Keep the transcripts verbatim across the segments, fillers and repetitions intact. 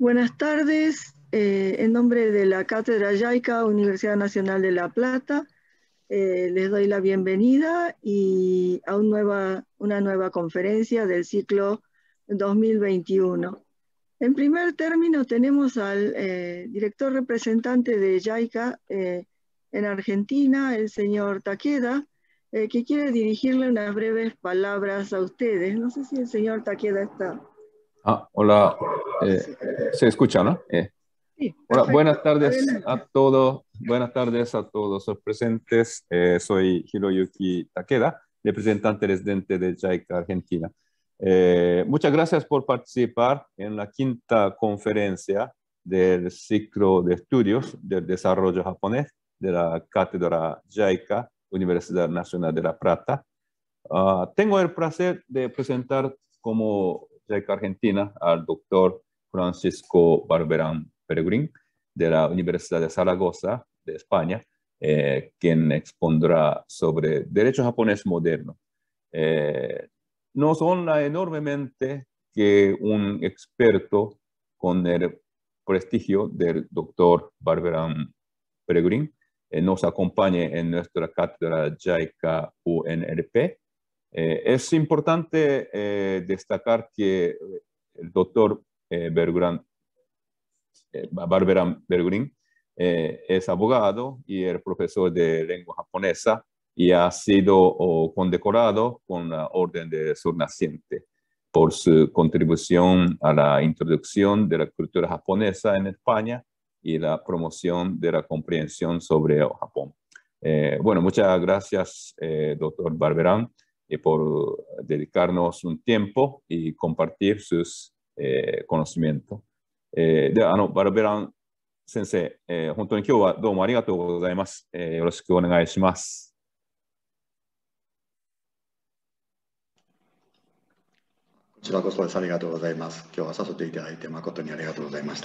Buenas tardes, eh, en nombre de la Cátedra JICA, Universidad Nacional de La Plata, eh, les doy la bienvenida y a un nueva, una nueva conferencia del ciclo dos mil veintiuno. En primer término tenemos al eh, director representante de JICA eh, en Argentina, el señor Takeda, eh, que quiere dirigirle unas breves palabras a ustedes. No sé si el señor Takeda está. Ah, hola, eh, se escucha, ¿no? Eh, Sí, hola, perfecto. buenas tardes Adelante. a todos, buenas tardes a todos los presentes. Eh, soy Hiroyuki Takeda, representante residente de JICA Argentina. Eh, muchas gracias por participar en la quinta conferencia del ciclo de estudios del desarrollo japonés de la Cátedra JICA, Universidad Nacional de La Plata. Uh, tengo el placer de presentar como JICA Argentina al doctor Francisco Barberán Peregrín de la Universidad de Zaragoza, de España, eh, quien expondrá sobre derecho japonés moderno. Eh, nos honra enormemente que un experto con el prestigio del doctor Barberán Peregrín eh, nos acompañe en nuestra cátedra JICA U N L P. Eh, es importante eh, destacar que el doctor eh, Bergrán, eh, Barberán Peregrín eh, es abogado y el profesor de lengua japonesa y ha sido oh, condecorado con la Orden de Sol Naciente por su contribución a la introducción de la cultura japonesa en España y la promoción de la comprensión sobre Japón. Eh, bueno, muchas gracias, eh, doctor Barberán, y por dedicarnos un tiempo y compartir sus eh, conocimientos.えー、では、あの、バルベラン先生、えー、本当に今日はどうもありがとうございます。えー、よろしくお願いします。 こちらこそです。ありがとうございます。今日は誘っていただいて誠にありがとうございました。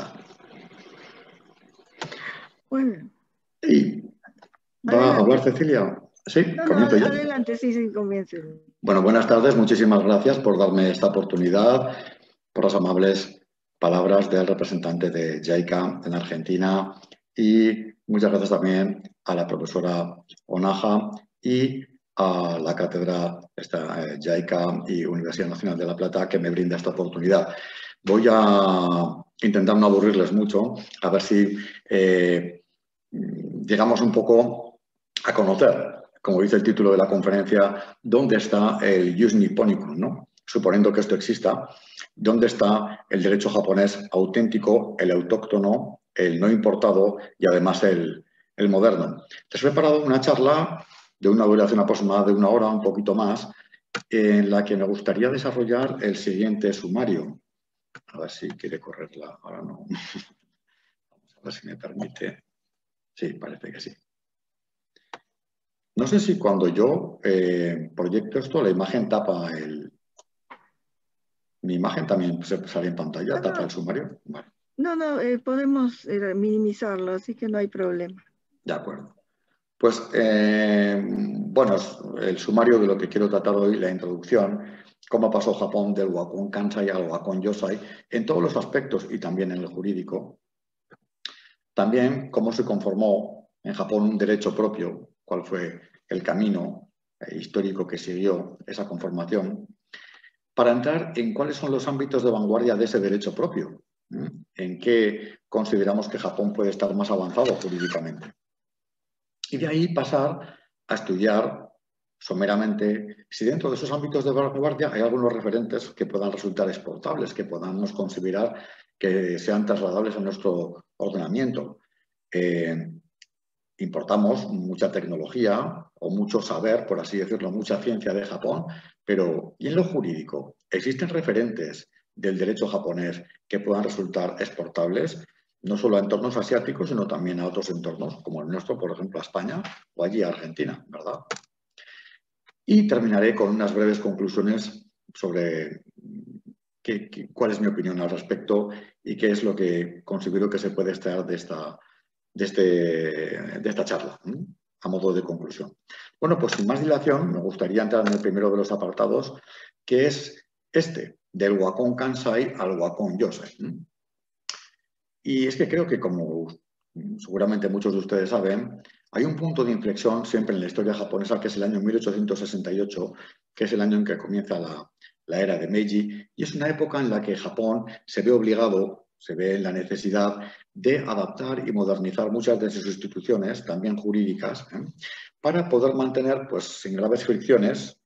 Bueno. ¿Y va a hablar Cecilia? Sí, no, comienzo no, ya. Adelante, sí, sí, comience. Bueno, buenas tardes. Muchísimas gracias por darme esta oportunidad, por las amables palabras del representante de JICA en Argentina y muchas gracias también a la profesora Onaja y a la cátedra esta, eh, JICA y Universidad Nacional de La Plata que me brinda esta oportunidad. Voy a intentar no aburrirles mucho, a ver si eh, llegamos un poco a conocer, como dice el título de la conferencia, dónde está el Jus Nipponicum, ¿no? Suponiendo que esto exista, dónde está el derecho japonés auténtico, el autóctono, el no importado y además el, el moderno. Les he preparado una charla de una duración aproximada de una hora, un poquito más, en la que me gustaría desarrollar el siguiente sumario. A ver si quiere correrla, ahora no. Vamos a ver si me permite. Sí, parece que sí. No sé si cuando yo eh, proyecto esto, la imagen tapa el... ¿Mi imagen también se sale en pantalla? ¿Tapa el sumario? Vale. No, no, eh, podemos eh, minimizarlo, así que no hay problema. De acuerdo. Pues, eh, bueno, el sumario de lo que quiero tratar hoy, la introducción, cómo pasó Japón del Wakon Kansai al Wakon Yosai, en todos los aspectos y también en el jurídico. También cómo se conformó en Japón un derecho propio, cuál fue el camino eh, histórico que siguió esa conformación, para entrar en cuáles son los ámbitos de vanguardia de ese derecho propio, ¿eh? En qué consideramos que Japón puede estar más avanzado jurídicamente. Y de ahí pasar a estudiar someramente si dentro de esos ámbitos de vanguardia hay algunos referentes que puedan resultar exportables, que podamos considerar que sean trasladables a nuestro ordenamiento. Eh, importamos mucha tecnología o mucho saber, por así decirlo, mucha ciencia de Japón, pero ¿y en lo jurídico? ¿Existen referentes del derecho japonés que puedan resultar exportables? No solo a entornos asiáticos, sino también a otros entornos, como el nuestro, por ejemplo, a España o allí a Argentina, ¿verdad? Y terminaré con unas breves conclusiones sobre qué, qué, cuál es mi opinión al respecto y qué es lo que considero que se puede extraer de esta, de, este, de esta charla, ¿eh? A modo de conclusión. Bueno, pues sin más dilación, me gustaría entrar en el primero de los apartados, que es este, del Wakon Kansai al Wakon Yosai, ¿eh? Y es que creo que, como seguramente muchos de ustedes saben, hay un punto de inflexión siempre en la historia japonesa, que es el año mil ochocientos sesenta y ocho, que es el año en que comienza la, la era de Meiji, y es una época en la que Japón se ve obligado, se ve en la necesidad de adaptar y modernizar muchas de sus instituciones, también jurídicas, ¿eh? para poder mantener, pues, sin graves fricciones,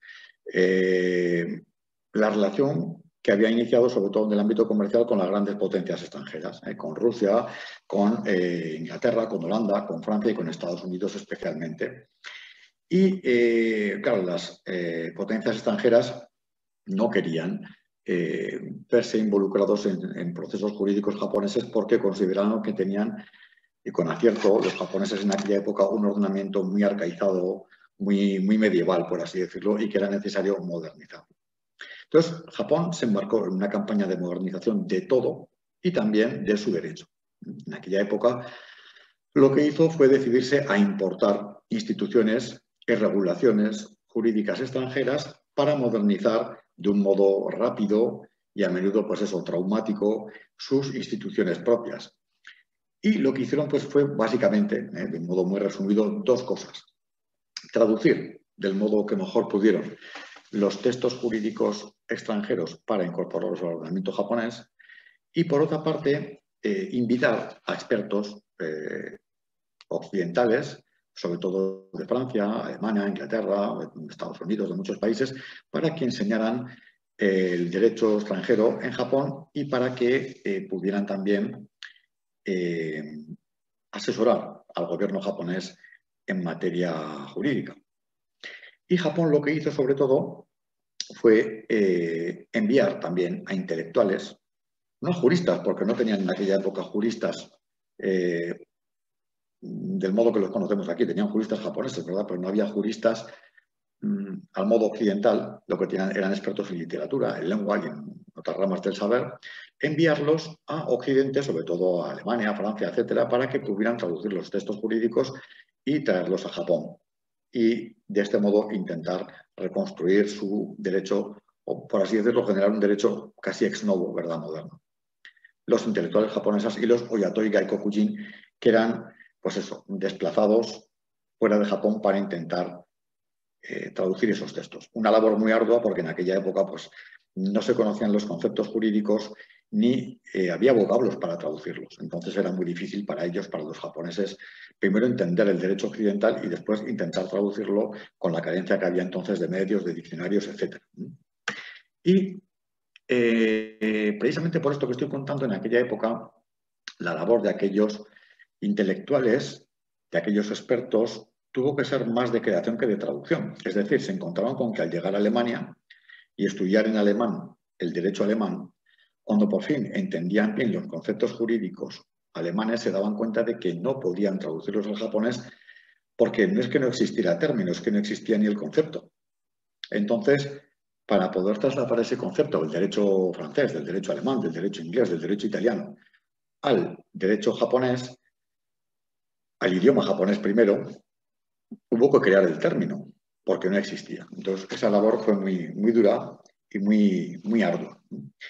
eh, la relación que había iniciado, sobre todo en el ámbito comercial, con las grandes potencias extranjeras, ¿eh? con Rusia, con eh, Inglaterra, con Holanda, con Francia y con Estados Unidos especialmente. Y, eh, claro, las eh, potencias extranjeras no querían eh, verse involucrados en, en procesos jurídicos japoneses porque consideraron que tenían, y con acierto, los japoneses en aquella época, un ordenamiento muy arcaizado, muy, muy medieval, por así decirlo, y que era necesario modernizar. Entonces, Japón se embarcó en una campaña de modernización de todo y también de su derecho. En aquella época, lo que hizo fue decidirse a importar instituciones y regulaciones jurídicas extranjeras para modernizar de un modo rápido y a menudo, pues eso, traumático, sus instituciones propias. Y lo que hicieron, pues, fue básicamente, eh, de un modo muy resumido, dos cosas. Traducir del modo que mejor pudieron los textos jurídicos extranjeros para incorporarlos al ordenamiento japonés y, por otra parte, eh, invitar a expertos eh, occidentales, sobre todo de Francia, Alemania, Inglaterra, Estados Unidos, de muchos países, para que enseñaran eh, el derecho extranjero en Japón y para que eh, pudieran también eh, asesorar al gobierno japonés en materia jurídica. Y Japón lo que hizo, sobre todo, fue eh, enviar también a intelectuales, no juristas, porque no tenían en aquella época juristas eh, del modo que los conocemos aquí, tenían juristas japoneses, ¿verdad? Pero no había juristas mmm, al modo occidental, lo que tenían, eran expertos en literatura, en lengua y en otras ramas del saber, enviarlos a Occidente, sobre todo a Alemania, a Francia, etcétera, para que pudieran traducir los textos jurídicos y traerlos a Japón. Y de este modo intentar reconstruir su derecho, o por así decirlo, generar un derecho casi ex novo, ¿verdad?, moderno. Los intelectuales japoneses y los Oyatoi Gaikokujin, que eran, pues eso, desplazados fuera de Japón para intentar eh, traducir esos textos. Una labor muy ardua porque en aquella época, pues, no se conocían los conceptos jurídicos ni eh, había vocablos para traducirlos. Entonces era muy difícil para ellos, para los japoneses, primero entender el derecho occidental y después intentar traducirlo con la carencia que había entonces de medios, de diccionarios, etcétera. Y eh, precisamente por esto que estoy contando, en aquella época, la labor de aquellos intelectuales, de aquellos expertos, tuvo que ser más de creación que de traducción. Es decir, se encontraron con que al llegar a Alemania y estudiar en alemán el derecho alemán, cuando por fin entendían bien los conceptos jurídicos alemanes, se daban cuenta de que no podían traducirlos al japonés porque no es que no existiera término, es que no existía ni el concepto. Entonces, para poder trasladar ese concepto del derecho francés, del derecho alemán, del derecho inglés, del derecho italiano, al derecho japonés, al idioma japonés primero, hubo que crear el término, porque no existía. Entonces, esa labor fue muy, muy dura y muy, muy ardua.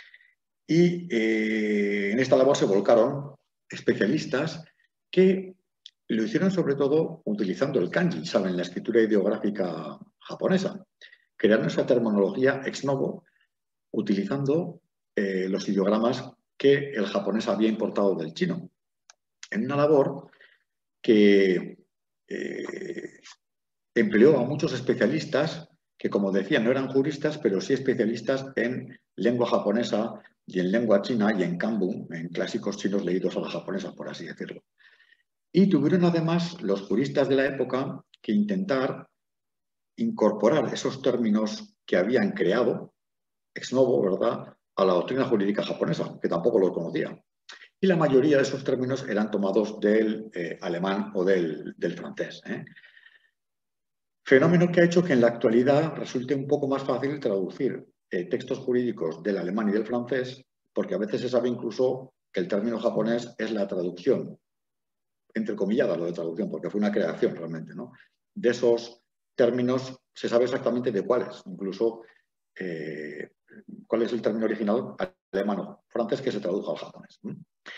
Y eh, en esta labor se volcaron especialistas que lo hicieron sobre todo utilizando el kanji, ¿saben?, la escritura ideográfica japonesa. Crearon esa terminología ex novo utilizando eh, los ideogramas que el japonés había importado del chino. En una labor que eh, empleó a muchos especialistas que, como decía, no eran juristas, pero sí especialistas en lengua japonesa y en lengua china y en kanbun, en clásicos chinos leídos a la japonesa, por así decirlo. Y tuvieron además los juristas de la época que intentar incorporar esos términos que habían creado, ex novo, ¿verdad?, a la doctrina jurídica japonesa, que tampoco lo conocía. Y la mayoría de esos términos eran tomados del eh, alemán o del, del francés, ¿eh? Fenómeno que ha hecho que en la actualidad resulte un poco más fácil traducir eh, textos jurídicos del alemán y del francés, porque a veces se sabe incluso que el término japonés es la traducción, entrecomillada lo de traducción, porque fue una creación realmente, ¿no? De esos términos se sabe exactamente de cuáles, incluso eh, cuál es el término original alemán o francés que se tradujo al japonés.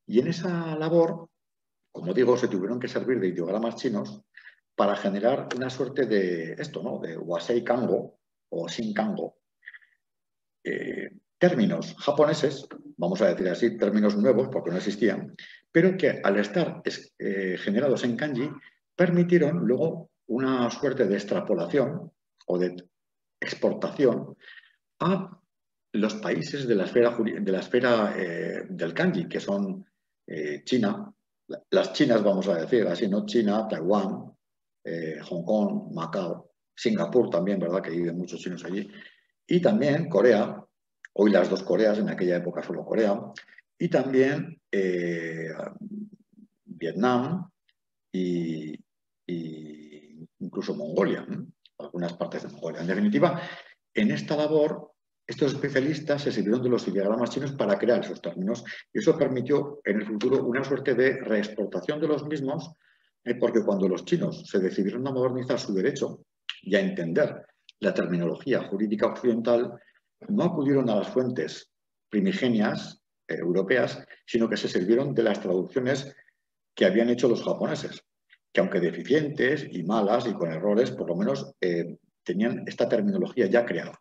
Y en esa labor, como digo, se tuvieron que servir de ideogramas chinos para generar una suerte de esto, ¿no? De Wasei Kango o Shin Kango. Eh, términos japoneses, vamos a decir así, términos nuevos, porque no existían, pero que al estar eh, generados en kanji, permitieron luego una suerte de extrapolación o de exportación a los países de la esfera, de la esfera eh, del kanji, que son eh, China, las chinas vamos a decir así, ¿no? China, Taiwán, eh, Hong Kong, Macao, Singapur también, ¿verdad? Que viven muchos chinos allí. Y también Corea, hoy las dos Coreas, en aquella época solo Corea, y también eh, Vietnam y, y incluso Mongolia, ¿eh? Algunas partes de Mongolia. En definitiva, en esta labor, estos especialistas se sirvieron de los ideogramas chinos para crear esos términos y eso permitió en el futuro una suerte de reexportación de los mismos, eh, porque cuando los chinos se decidieron a modernizar su derecho y a entender la terminología jurídica occidental, no acudieron a las fuentes primigenias eh, europeas, sino que se sirvieron de las traducciones que habían hecho los japoneses, que aunque deficientes y malas y con errores, por lo menos eh, tenían esta terminología ya creada.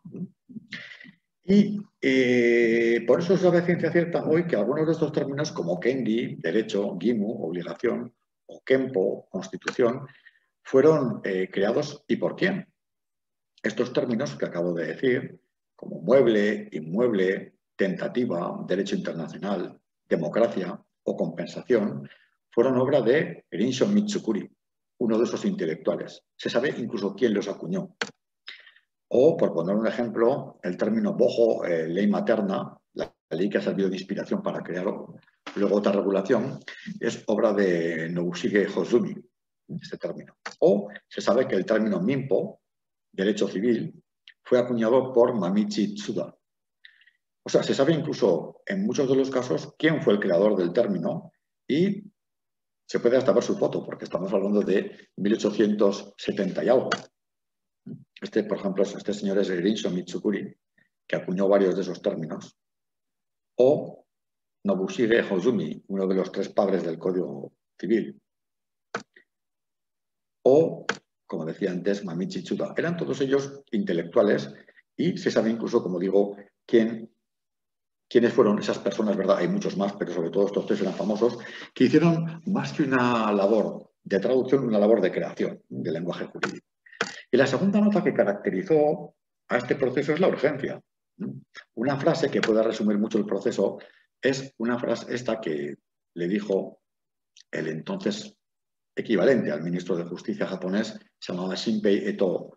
Y eh, por eso se sabe a ciencia cierta hoy que algunos de estos términos, como kengi, derecho, gimu, obligación, o kenpo, constitución, fueron eh, creados ¿y por quién? Estos términos que acabo de decir, como mueble, inmueble, tentativa, derecho internacional, democracia o compensación, fueron obra de Rinsho Mitsukuri, uno de esos intelectuales. Se sabe incluso quién los acuñó. O, por poner un ejemplo, el término bojo, eh, ley materna, la ley que ha servido de inspiración para crear luego otra regulación, es obra de Nobushige Hozumi, este término. O se sabe que el término minpo, derecho civil, fue acuñado por Mamichi Tsuda. O sea, se sabe incluso en muchos de los casos quién fue el creador del término y se puede hasta ver su foto, porque estamos hablando de mil ochocientos setenta y algo. Este, por ejemplo, este señor es Rinsho Mitsukuri, que acuñó varios de esos términos. O Nobushige Hozumi, uno de los tres padres del Código Civil. O, como decía antes, Mamichi Tsuda. Eran todos ellos intelectuales y se sabe incluso, como digo, quién, quiénes fueron esas personas, ¿verdad? Hay muchos más, pero sobre todo estos tres eran famosos, que hicieron más que una labor de traducción, una labor de creación del lenguaje jurídico. Y la segunda nota que caracterizó a este proceso es la urgencia. Una frase que puede resumir mucho el proceso es una frase esta que le dijo el entonces equivalente al ministro de Justicia japonés, se llamaba Shinpei Eto,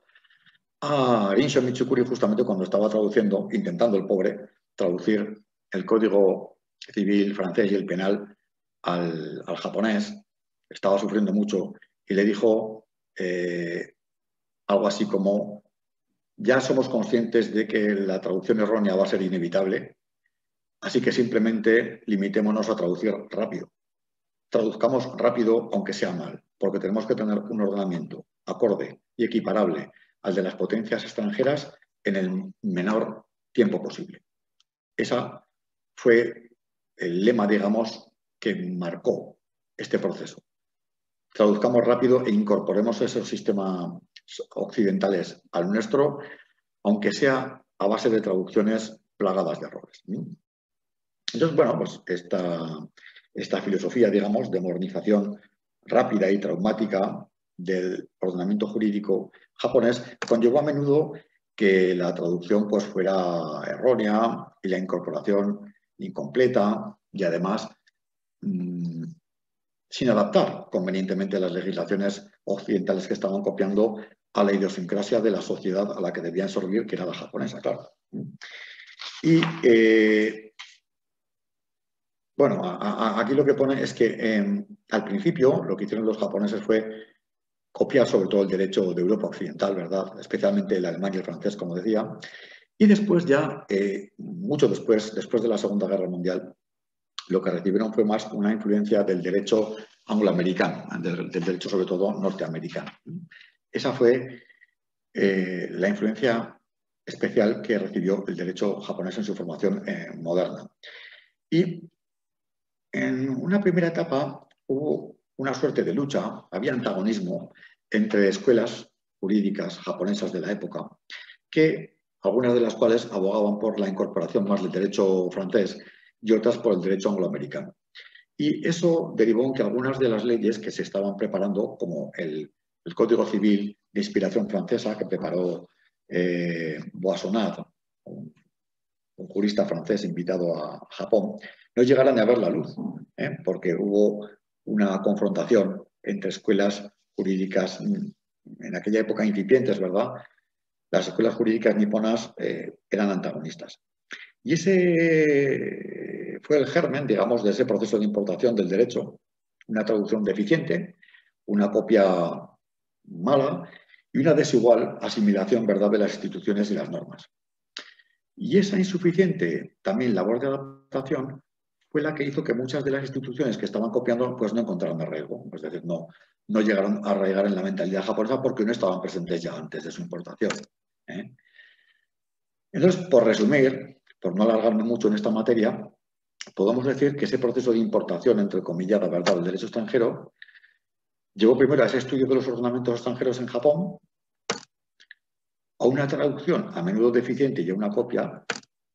a Rinsho Mitsukuri justamente cuando estaba traduciendo, intentando el pobre, traducir el Código Civil francés y el penal al, al japonés, estaba sufriendo mucho, y le dijo eh, algo así como: ya somos conscientes de que la traducción errónea va a ser inevitable, así que simplemente limitémonos a traducir rápido. Traduzcamos rápido aunque sea mal, porque tenemos que tener un ordenamiento acorde y equiparable al de las potencias extranjeras en el menor tiempo posible. Esa fue el lema, digamos, que marcó este proceso. Traduzcamos rápido e incorporemos esos sistemas occidentales al nuestro, aunque sea a base de traducciones plagadas de errores. Entonces, bueno, pues esta, esta filosofía, digamos, de modernización rápida y traumática del ordenamiento jurídico japonés conllevó a menudo que la traducción pues, fuera errónea y la incorporación incompleta y además mmm, sin adaptar convenientemente las legislaciones occidentales que estaban copiando a la idiosincrasia de la sociedad a la que debían servir, que era la japonesa, claro. Y eh, bueno, a, a, aquí lo que pone es que eh, al principio lo que hicieron los japoneses fue copiar sobre todo el derecho de Europa occidental, ¿verdad? Especialmente el alemán y el francés, como decía. Y después ya, eh, mucho después, después de la Segunda Guerra Mundial, lo que recibieron fue más una influencia del derecho angloamericano, del, del derecho sobre todo norteamericano. Esa fue eh, la influencia especial que recibió el derecho japonés en su formación eh, moderna. Y en una primera etapa hubo una suerte de lucha, había antagonismo entre escuelas jurídicas japonesas de la época, que algunas de las cuales abogaban por la incorporación más del derecho francés y otras por el derecho angloamericano. Y eso derivó en que algunas de las leyes que se estaban preparando, como el, el Código Civil de inspiración francesa que preparó eh, Boissonade, un, un jurista francés invitado a Japón, no llegaran a ver la luz, ¿eh? porque hubo una confrontación entre escuelas jurídicas en aquella época incipientes, ¿verdad? Las escuelas jurídicas niponas eh, eran antagonistas. Y ese fue el germen, digamos, de ese proceso de importación del derecho, una traducción deficiente, una copia mala y una desigual asimilación, ¿verdad?, de las instituciones y las normas. Y esa insuficiente también labor de adaptación fue la que hizo que muchas de las instituciones que estaban copiando pues no encontraran arraigo, es decir, no, no llegaron a arraigar en la mentalidad japonesa porque no estaban presentes ya antes de su importación, ¿eh? Entonces, por resumir, por no alargarme mucho en esta materia, podemos decir que ese proceso de importación, entrecomillada, ¿verdad?, del derecho extranjero, llevó primero a ese estudio de los ordenamientos extranjeros en Japón, a una traducción a menudo deficiente y a una copia,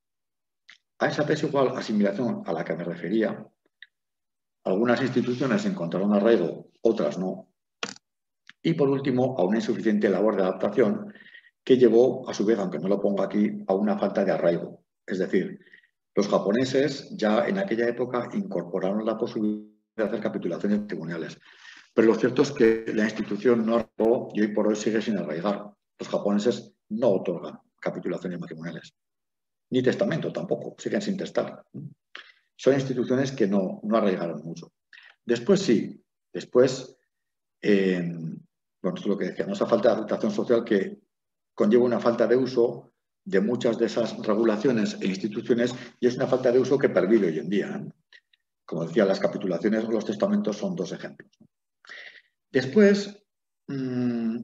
a esa desigual asimilación a la que me refería. Algunas instituciones encontraron arraigo, otras no. Y por último, a una insuficiente labor de adaptación que llevó, a su vez, aunque no lo pongo aquí, a una falta de arraigo. Es decir, los japoneses ya en aquella época incorporaron la posibilidad de hacer capitulaciones tribunales. Pero lo cierto es que la institución no arraigó y hoy por hoy sigue sin arraigar. Los japoneses no otorgan capitulaciones matrimoniales. Ni testamento tampoco, siguen sin testar. Son instituciones que no, no arraigaron mucho. Después sí, después, eh, bueno, esto es lo que decíamos, esa falta de aceptación social que conlleva una falta de uso de muchas de esas regulaciones e instituciones y es una falta de uso que pervive hoy en día, ¿eh? Como decía, las capitulaciones o los testamentos son dos ejemplos. Después, mmm,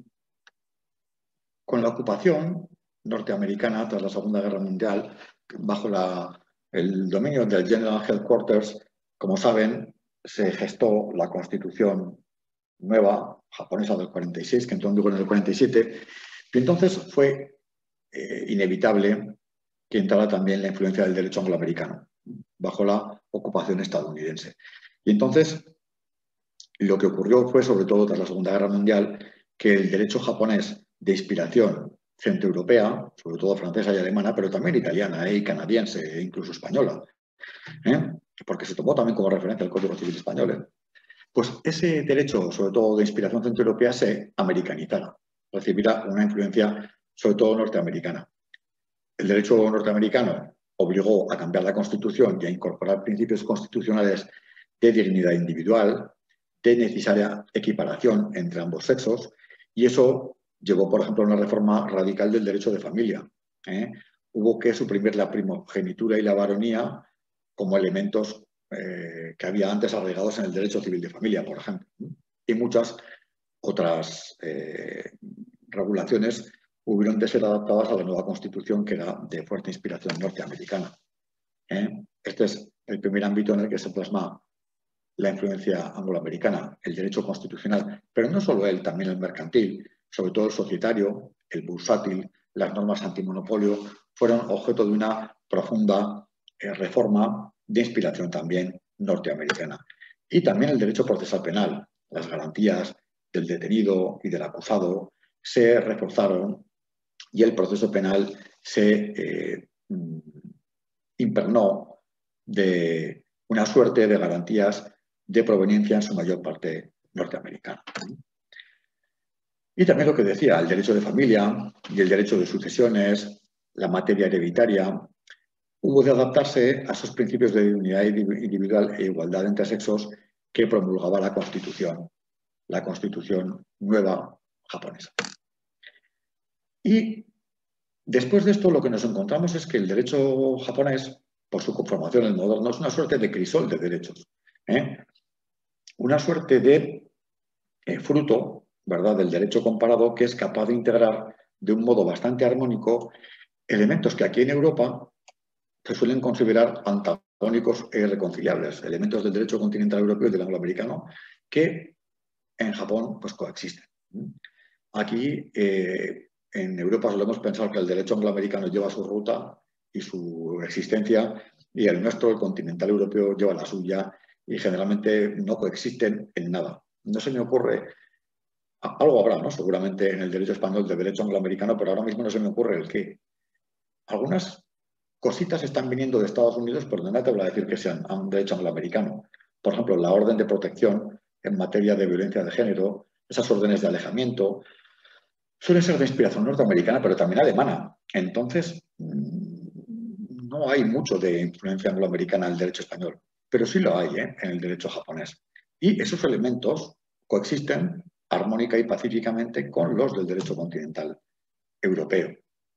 con la ocupación norteamericana tras la Segunda Guerra Mundial, bajo la, el dominio del General Headquarters, como saben, se gestó la Constitución nueva japonesa del cuarenta y seis, que entró en vigor en el cuarenta y siete, y entonces fue eh, inevitable que entrara también la influencia del derecho angloamericano, bajo la ocupación estadounidense. Y entonces, lo que ocurrió fue, sobre todo tras la Segunda Guerra Mundial, que el derecho japonés de inspiración centroeuropea, sobre todo francesa y alemana, pero también italiana ¿eh? y canadiense e incluso española, ¿eh? porque se tomó también como referencia el Código Civil español, ¿eh? Pues ese derecho, sobre todo de inspiración centroeuropea, se americanizará, recibirá una influencia sobre todo norteamericana. El derecho norteamericano obligó a cambiar la Constitución y a incorporar principios constitucionales de dignidad individual, de necesaria equiparación entre ambos sexos, y eso llevó, por ejemplo, a una reforma radical del derecho de familia. ¿eh? Hubo que suprimir la primogenitura y la varonía como elementos eh, que había antes arraigados en el derecho civil de familia, por ejemplo. Y muchas otras eh, regulaciones hubieron de ser adaptadas a la nueva Constitución, que era de fuerte inspiración norteamericana. ¿eh? Este es el primer ámbito en el que se plasma la influencia angloamericana, el derecho constitucional, pero no solo él, también el mercantil, sobre todo el societario, el bursátil, las normas antimonopolio, fueron objeto de una profunda eh, reforma de inspiración también norteamericana. Y también el derecho procesal penal, las garantías del detenido y del acusado se reforzaron y el proceso penal se eh, impregnó de una suerte de garantías de proveniencia en su mayor parte norteamericana. Y también lo que decía, el derecho de familia y el derecho de sucesiones, la materia hereditaria, hubo de adaptarse a esos principios de dignidad individual e igualdad entre sexos que promulgaba la Constitución, la Constitución nueva japonesa. Y después de esto lo que nos encontramos es que el derecho japonés, por su conformación en el moderno, es una suerte de crisol de derechos, ¿eh? Una suerte de eh, fruto, ¿verdad?, del derecho comparado que es capaz de integrar de un modo bastante armónico elementos que aquí en Europa se suelen considerar antagónicos e irreconciliables, elementos del derecho continental europeo y del angloamericano que en Japón pues coexisten. Aquí eh, en Europa solemos pensar que el derecho angloamericano lleva su ruta y su existencia y el nuestro, el continental europeo, lleva la suya y generalmente no coexisten en nada. No se me ocurre, algo habrá, ¿no? Seguramente en el derecho español del derecho angloamericano, pero ahora mismo no se me ocurre el qué. Algunas cositas están viniendo de Estados Unidos, pero no me atrevo a decir que sean un derecho angloamericano. Por ejemplo, la orden de protección en materia de violencia de género, esas órdenes de alejamiento, suelen ser de inspiración norteamericana, pero también alemana. Entonces, no hay mucho de influencia angloamericana en el derecho español, pero sí lo hay ¿eh? en el derecho japonés. Y esos elementos coexisten armónica y pacíficamente con los del derecho continental europeo.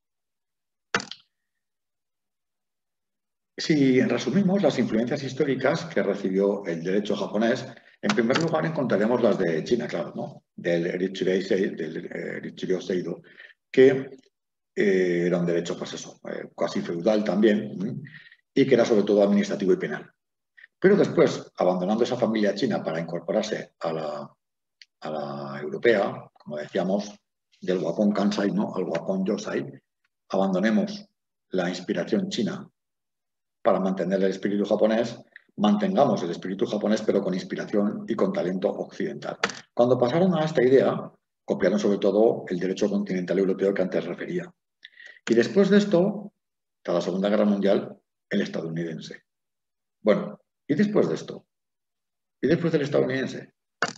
Si resumimos las influencias históricas que recibió el derecho japonés, en primer lugar encontraremos las de China, claro, ¿no? Del Richirei Seido, que eh, era un derecho, pues eso, eh, casi feudal también, ¿sí? Y que era sobre todo administrativo y penal. Pero después, abandonando esa familia china para incorporarse a la, a la europea, como decíamos, del Wapon Kansai, ¿no? Al Wapon Yosai, abandonemos la inspiración china para mantener el espíritu japonés, mantengamos el espíritu japonés, pero con inspiración y con talento occidental. Cuando pasaron a esta idea, copiaron sobre todo el derecho continental europeo que antes refería. Y después de esto, tras la Segunda Guerra Mundial, el estadounidense. Bueno, ¿y después de esto? ¿Y después del estadounidense?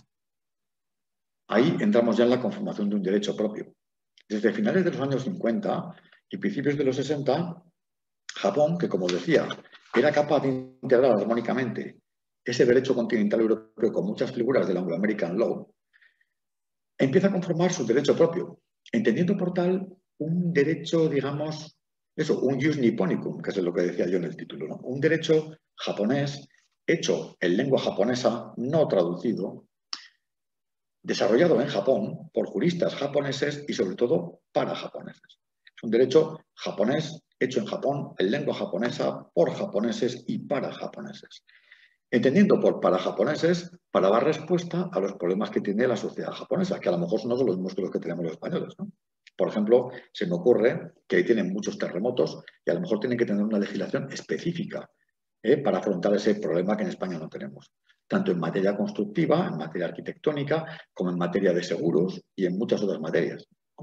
Ahí entramos ya en la conformación de un derecho propio. Desde finales de los años cincuenta y principios de los sesenta, Japón, que como decía, era capaz de integrar armónicamente ese derecho continental europeo con muchas figuras del Anglo-American Law, empieza a conformar su derecho propio, entendiendo por tal un derecho, digamos, eso, un jus nipponicum, que es lo que decía yo en el título, ¿no? Un derecho japonés hecho en lengua japonesa, no traducido, desarrollado en Japón por juristas japoneses y sobre todo para japoneses. Es un derecho japonés hecho en Japón, en lengua japonesa, por japoneses y para japoneses. Entendiendo por para japoneses, para dar respuesta a los problemas que tiene la sociedad japonesa, que a lo mejor no son los mismos que los que tenemos los españoles, ¿no? Por ejemplo, se me ocurre que ahí tienen muchos terremotos y a lo mejor tienen que tener una legislación específica ¿eh? para afrontar ese problema que en España no tenemos, tanto en materia constructiva, en materia arquitectónica, como en materia de seguros y en muchas otras materias.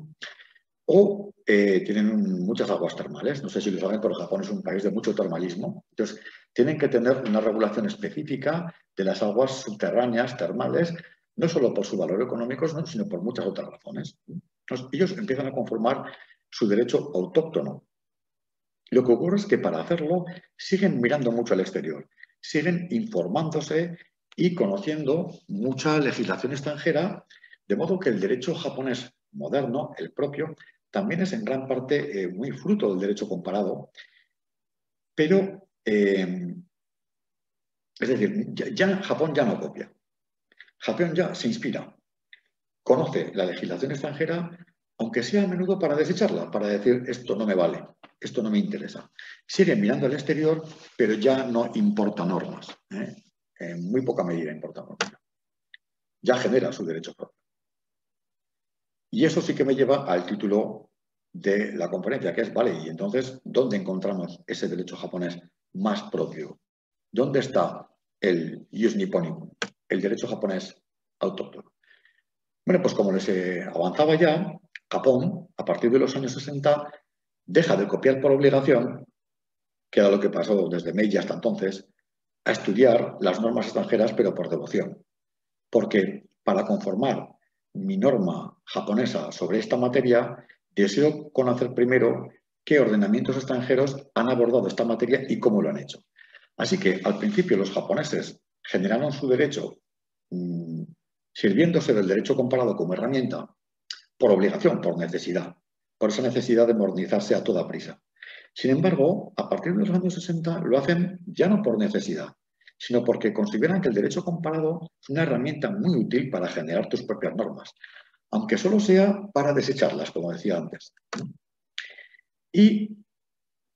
O eh, tienen muchas aguas termales, no sé si lo saben, pero Japón es un país de mucho termalismo. Entonces, tienen que tener una regulación específica de las aguas subterráneas, termales, no solo por su valor económico, ¿no? sino por muchas otras razones. Entonces, ellos empiezan a conformar su derecho autóctono. Lo que ocurre es que para hacerlo siguen mirando mucho al exterior, siguen informándose y conociendo mucha legislación extranjera, de modo que el derecho japonés moderno, el propio, también es en gran parte eh, muy fruto del derecho comparado, pero, eh, es decir, ya, ya Japón ya no copia. Japón ya se inspira, conoce la legislación extranjera, aunque sea a menudo para desecharla, para decir esto no me vale, esto no me interesa. Sigue mirando al exterior, pero ya no importa normas. ¿eh? En muy poca medida importa normas. Ya genera su derecho propio. Y eso sí que me lleva al título de la conferencia, que es, vale, y entonces, ¿dónde encontramos ese derecho japonés más propio? ¿Dónde está el jus nipponicum, el derecho japonés autóctono? Bueno, pues como les eh, avanzaba ya, Japón, a partir de los años sesenta, deja de copiar por obligación, que era lo que pasó desde Meiji hasta entonces, a estudiar las normas extranjeras, pero por devoción. Porque para conformar mi norma japonesa sobre esta materia, deseo conocer primero qué ordenamientos extranjeros han abordado esta materia y cómo lo han hecho. Así que al principio los japoneses generaron su derecho mmm, sirviéndose del derecho comparado como herramienta por obligación, por necesidad, por esa necesidad de modernizarse a toda prisa. Sin embargo, a partir de los años sesenta lo hacen ya no por necesidad, sino porque consideran que el derecho comparado es una herramienta muy útil para generar tus propias normas, aunque solo sea para desecharlas, como decía antes. Y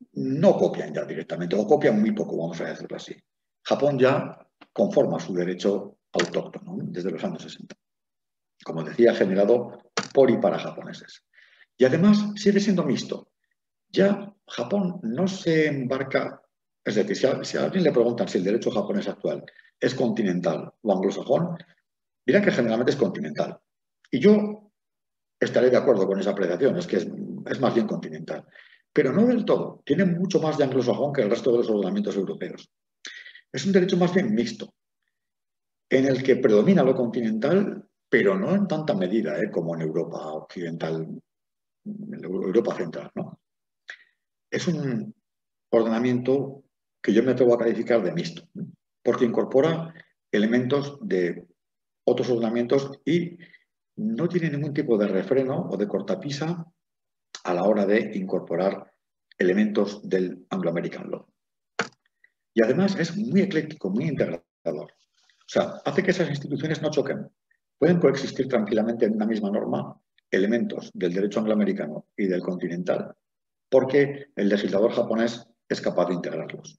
no copian ya directamente, o copian muy poco, vamos a decirlo así. Japón ya conforma su derecho autóctono, ¿no?, desde los años sesenta. Como decía, generado por y para japoneses. Y además sigue siendo mixto. Ya Japón no se embarca, es decir, si a, si a alguien le preguntan si el derecho japonés actual es continental o anglosajón, dirá que generalmente es continental. Y yo estaré de acuerdo con esa apreciación, es que es, es más bien continental. Pero no del todo, tiene mucho más de anglosajón que el resto de los ordenamientos europeos. Es un derecho más bien mixto, en el que predomina lo continental, pero no en tanta medida ¿eh? como en Europa occidental, en Europa central, ¿no? Es un ordenamiento que yo me atrevo a calificar de mixto, ¿no?, porque incorpora elementos de otros ordenamientos y no tiene ningún tipo de refreno o de cortapisa a la hora de incorporar elementos del Anglo-American Law. Y además es muy ecléctico, muy integrador. O sea, hace que esas instituciones no choquen. Pueden coexistir tranquilamente en una misma norma elementos del derecho angloamericano y del continental, porque el legislador japonés es capaz de integrarlos.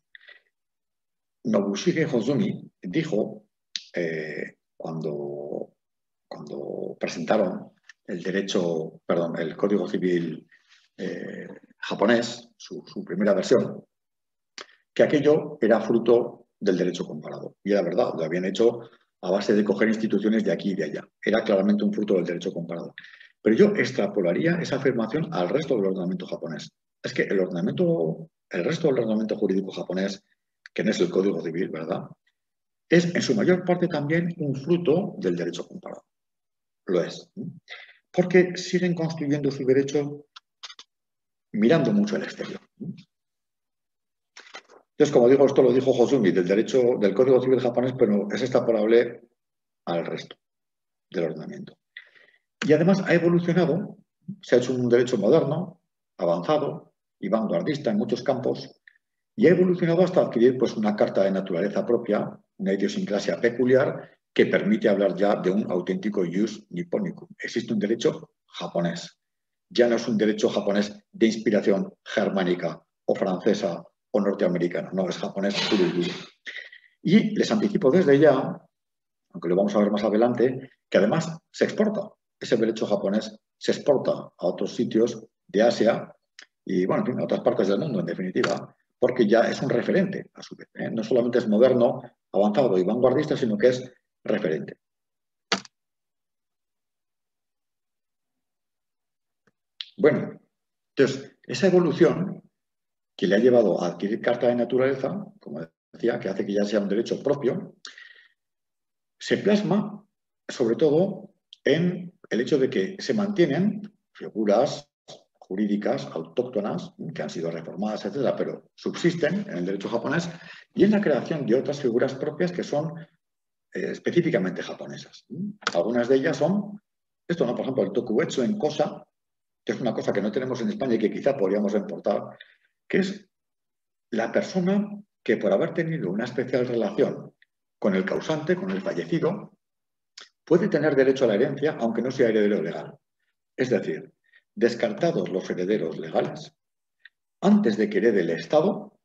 Nobushige Hozumi dijo, eh, cuando, cuando presentaron el derecho, perdón, el Código Civil eh, japonés, su, su primera versión, que aquello era fruto del derecho comparado. Y era verdad, lo habían hecho a base de coger instituciones de aquí y de allá. Era claramente un fruto del derecho comparado. Pero yo extrapolaría esa afirmación al resto del ordenamiento japonés. Es que el ordenamiento, el resto del ordenamiento jurídico japonés, que no es el Código Civil, ¿verdad?, es en su mayor parte también un fruto del derecho comparado. Lo es. Porque siguen construyendo su derecho mirando mucho al exterior. Entonces, como digo, esto lo dijo Hozumi del derecho del Código Civil japonés, pero es extrapolable al resto del ordenamiento. Y además ha evolucionado, se ha hecho un derecho moderno, avanzado y vanguardista en muchos campos, y ha evolucionado hasta adquirir pues, una carta de naturaleza propia, una idiosincrasia peculiar, que permite hablar ya de un auténtico jus nipponicum. Existe un derecho japonés. Ya no es un derecho japonés de inspiración germánica o francesa o norteamericana, no, es japonés puro y duro. Y les anticipo desde ya, aunque lo vamos a ver más adelante, que además se exporta. Ese derecho japonés se exporta a otros sitios de Asia y, bueno, en fin, a otras partes del mundo, en definitiva, porque ya es un referente, a su vez, ¿eh? No solamente es moderno, avanzado y vanguardista, sino que es referente. Bueno, entonces, esa evolución que le ha llevado a adquirir carta de naturaleza, como decía, que hace que ya sea un derecho propio, se plasma sobre todo en el hecho de que se mantienen figuras jurídicas autóctonas que han sido reformadas, etcétera, pero subsisten en el derecho japonés y en la creación de otras figuras propias que son eh, específicamente japonesas. Algunas de ellas son, esto no, por ejemplo, el tokuetsu en kosa, que es una cosa que no tenemos en España y que quizá podríamos importar, que es la persona que por haber tenido una especial relación con el causante, con el fallecido, puede tener derecho a la herencia aunque no sea heredero legal. Es decir, descartados los herederos legales, antes de que herede el Estado,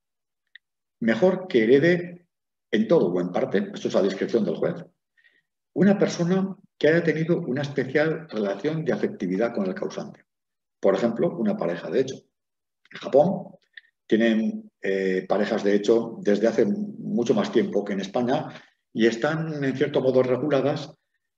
mejor que herede en todo o en parte, esto es a discreción del juez, una persona que haya tenido una especial relación de afectividad con el causante. Por ejemplo, una pareja de hecho. En Japón tienen eh, parejas de hecho desde hace mucho más tiempo que en España y están en cierto modo reguladas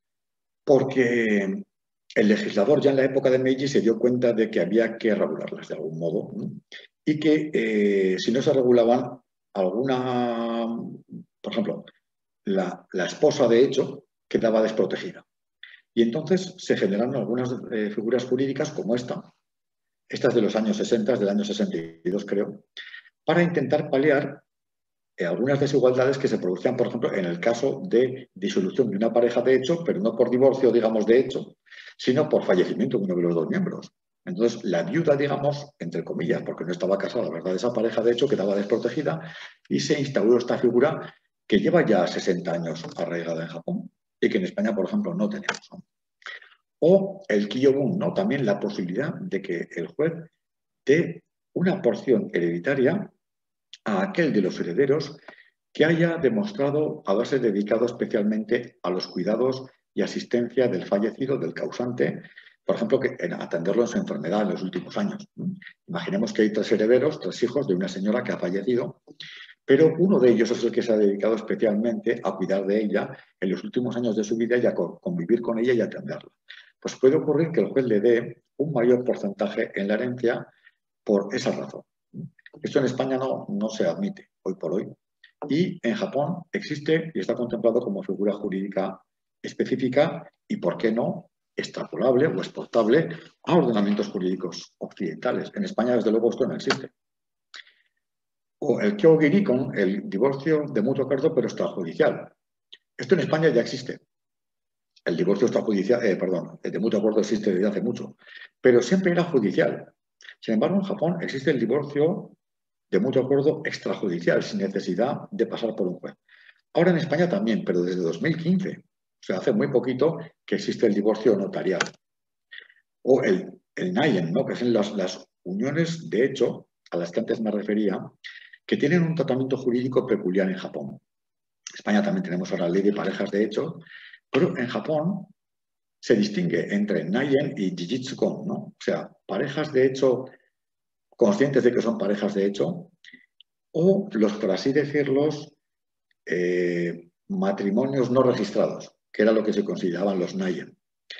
porque el legislador ya en la época de Meiji se dio cuenta de que había que regularlas de algún modo, ¿no? Y que eh, si no se regulaban, alguna, por ejemplo, la, la esposa de hecho quedaba desprotegida. Y entonces se generaron algunas eh, figuras jurídicas como esta, estas de los años sesenta, del año sesenta y dos creo, para intentar paliar eh, algunas desigualdades que se producían, por ejemplo, en el caso de disolución de una pareja de hecho, pero no por divorcio, digamos, de hecho, sino por fallecimiento de uno de los dos miembros. Entonces, la viuda, digamos, entre comillas, porque no estaba casada, ¿verdad?, esa pareja de hecho quedaba desprotegida y se instauró esta figura que lleva ya sesenta años arraigada en Japón y que en España, por ejemplo, no tenemos, ¿no? O el Kiyobun, ¿no? También la posibilidad de que el juez dé una porción hereditaria a aquel de los herederos que haya demostrado haberse dedicado especialmente a los cuidados y asistencia del fallecido, del causante, por ejemplo, que en atenderlo en su enfermedad en los últimos años. Imaginemos que hay tres herederos, tres hijos de una señora que ha fallecido, pero uno de ellos es el que se ha dedicado especialmente a cuidar de ella en los últimos años de su vida y a convivir con ella y a atenderla. Pues puede ocurrir que el juez le dé un mayor porcentaje en la herencia por esa razón. Esto en España no, no se admite hoy por hoy. Y en Japón existe y está contemplado como figura jurídica específica y, ¿por qué no?, extrapolable o exportable a ordenamientos jurídicos occidentales. En España, desde luego, esto no existe. O el kyogiri con el divorcio de mutuo acuerdo pero extrajudicial. Esto en España ya existe. El divorcio extrajudicial, eh, perdón, el de mutuo acuerdo existe desde hace mucho, pero siempre era judicial. Sin embargo, en Japón existe el divorcio de mutuo acuerdo extrajudicial, sin necesidad de pasar por un juez. Ahora en España también, pero desde dos mil quince. O sea, hace muy poquito que existe el divorcio notarial. O el, el naien, ¿no?, que son las, las uniones de hecho, a las que antes me refería, que tienen un tratamiento jurídico peculiar en Japón. En España también tenemos ahora la ley de parejas de hecho, pero en Japón se distingue entre naien y jijitsu-kon, ¿no? O sea, parejas de hecho conscientes de que son parejas de hecho, o los, por así decirlos, eh, matrimonios no registrados, que era lo que se consideraban los naien.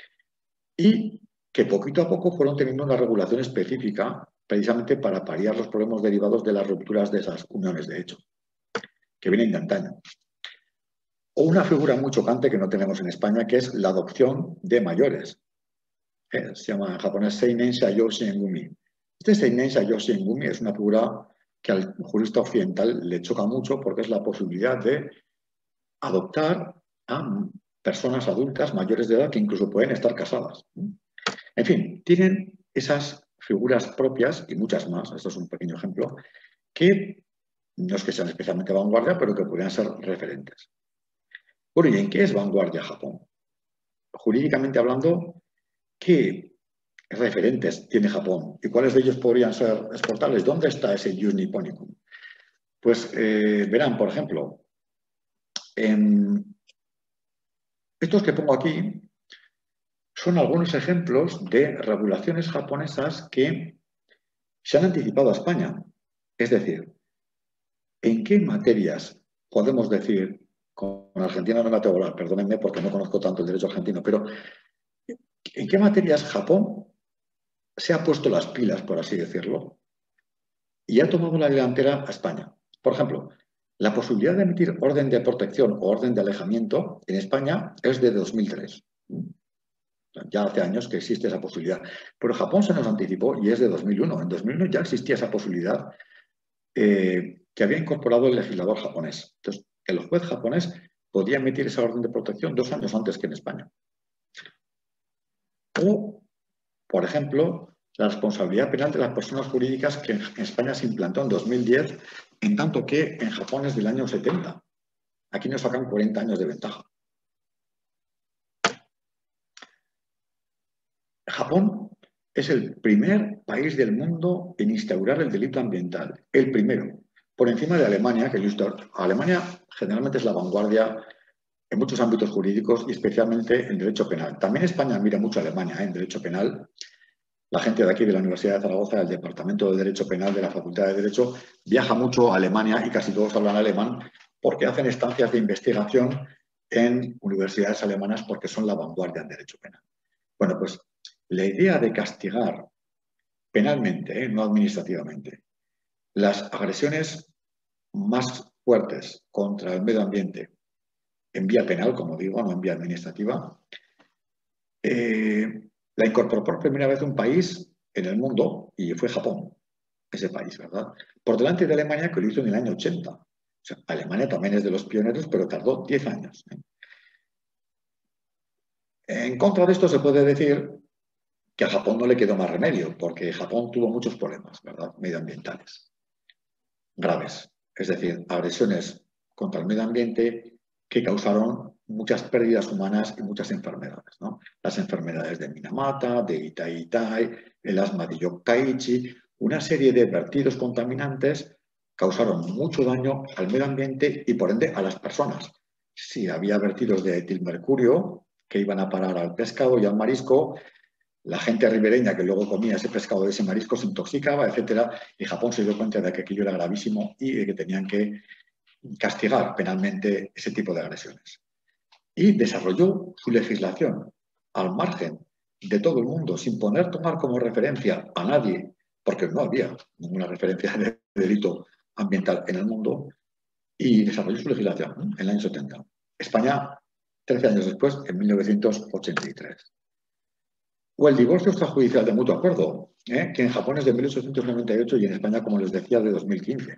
Y que poquito a poco fueron teniendo una regulación específica precisamente para paliar los problemas derivados de las rupturas de esas uniones de hecho, que vienen de antaño. O una figura muy chocante que no tenemos en España, que es la adopción de mayores. Eh, se llama en japonés Seinen Shayou Shingumi. Este Seinen Shayou Shingumi es una figura que al jurista occidental le choca mucho porque es la posibilidad de adoptar a personas adultas mayores de edad que incluso pueden estar casadas. En fin, tienen esas figuras propias y muchas más, esto es un pequeño ejemplo, que no es que sean especialmente vanguardia, pero que podrían ser referentes. Bueno, ¿y en qué es vanguardia Japón? Jurídicamente hablando, ¿qué referentes tiene Japón? ¿Y cuáles de ellos podrían ser exportables? ¿Dónde está ese jus nipponicum? Pues eh, verán, por ejemplo, en estos que pongo aquí son algunos ejemplos de regulaciones japonesas que se han anticipado a España. Es decir, ¿en qué materias podemos decir, con Argentina no me atrevo a hablar, perdónenme porque no conozco tanto el derecho argentino, pero ¿en qué materias Japón se ha puesto las pilas, por así decirlo, y ha tomado la delantera a España? Por ejemplo, la posibilidad de emitir orden de protección o orden de alejamiento en España es de dos mil tres. Ya hace años que existe esa posibilidad. Pero Japón se nos anticipó y es de dos mil uno. En dos mil uno ya existía esa posibilidad eh, que había incorporado el legislador japonés. Entonces, el juez japonés podía emitir esa orden de protección dos años antes que en España. O, por ejemplo, la responsabilidad penal de las personas jurídicas que en España se implantó en dos mil diez, en tanto que en Japón es del año setenta. Aquí nos sacan cuarenta años de ventaja. Japón es el primer país del mundo en instaurar el delito ambiental. El primero. Por encima de Alemania, que Alemania generalmente es la vanguardia en muchos ámbitos jurídicos y especialmente en derecho penal. También España mira mucho a Alemania ¿eh? en derecho penal. La gente de aquí de la Universidad de Zaragoza, del Departamento de Derecho Penal de la Facultad de Derecho, viaja mucho a Alemania y casi todos hablan alemán porque hacen estancias de investigación en universidades alemanas porque son la vanguardia en derecho penal. Bueno, pues la idea de castigar penalmente, ¿eh? no administrativamente, las agresiones más fuertes contra el medio ambiente en vía penal, como digo, no en vía administrativa, eh, la incorporó por primera vez un país en el mundo y fue Japón, ese país, ¿verdad? Por delante de Alemania, que lo hizo en el año ochenta. O sea, Alemania también es de los pioneros, pero tardó diez años. ¿eh? En contra de esto se puede decir que a Japón no le quedó más remedio, porque Japón tuvo muchos problemas, ¿verdad?, medioambientales graves. Es decir, agresiones contra el medio ambiente que causaron muchas pérdidas humanas y muchas enfermedades, ¿no? Las enfermedades de Minamata, de Itai Itai, el asma de Yokkaichi, una serie de vertidos contaminantes causaron mucho daño al medio ambiente y por ende a las personas. Si había vertidos de etilmercurio que iban a parar al pescado y al marisco, la gente ribereña que luego comía ese pescado y ese marisco se intoxicaba, etcétera, y Japón se dio cuenta de que aquello era gravísimo y de que tenían que castigar penalmente ese tipo de agresiones. Y desarrolló su legislación al margen de todo el mundo, sin poner tomar como referencia a nadie, porque no había ninguna referencia de delito ambiental en el mundo, y desarrolló su legislación en el año setenta. España, trece años después, en mil novecientos ochenta y tres. O el divorcio extrajudicial de mutuo acuerdo, ¿eh? que en Japón es de mil ochocientos noventa y ocho y en España, como les decía, de dos mil quince.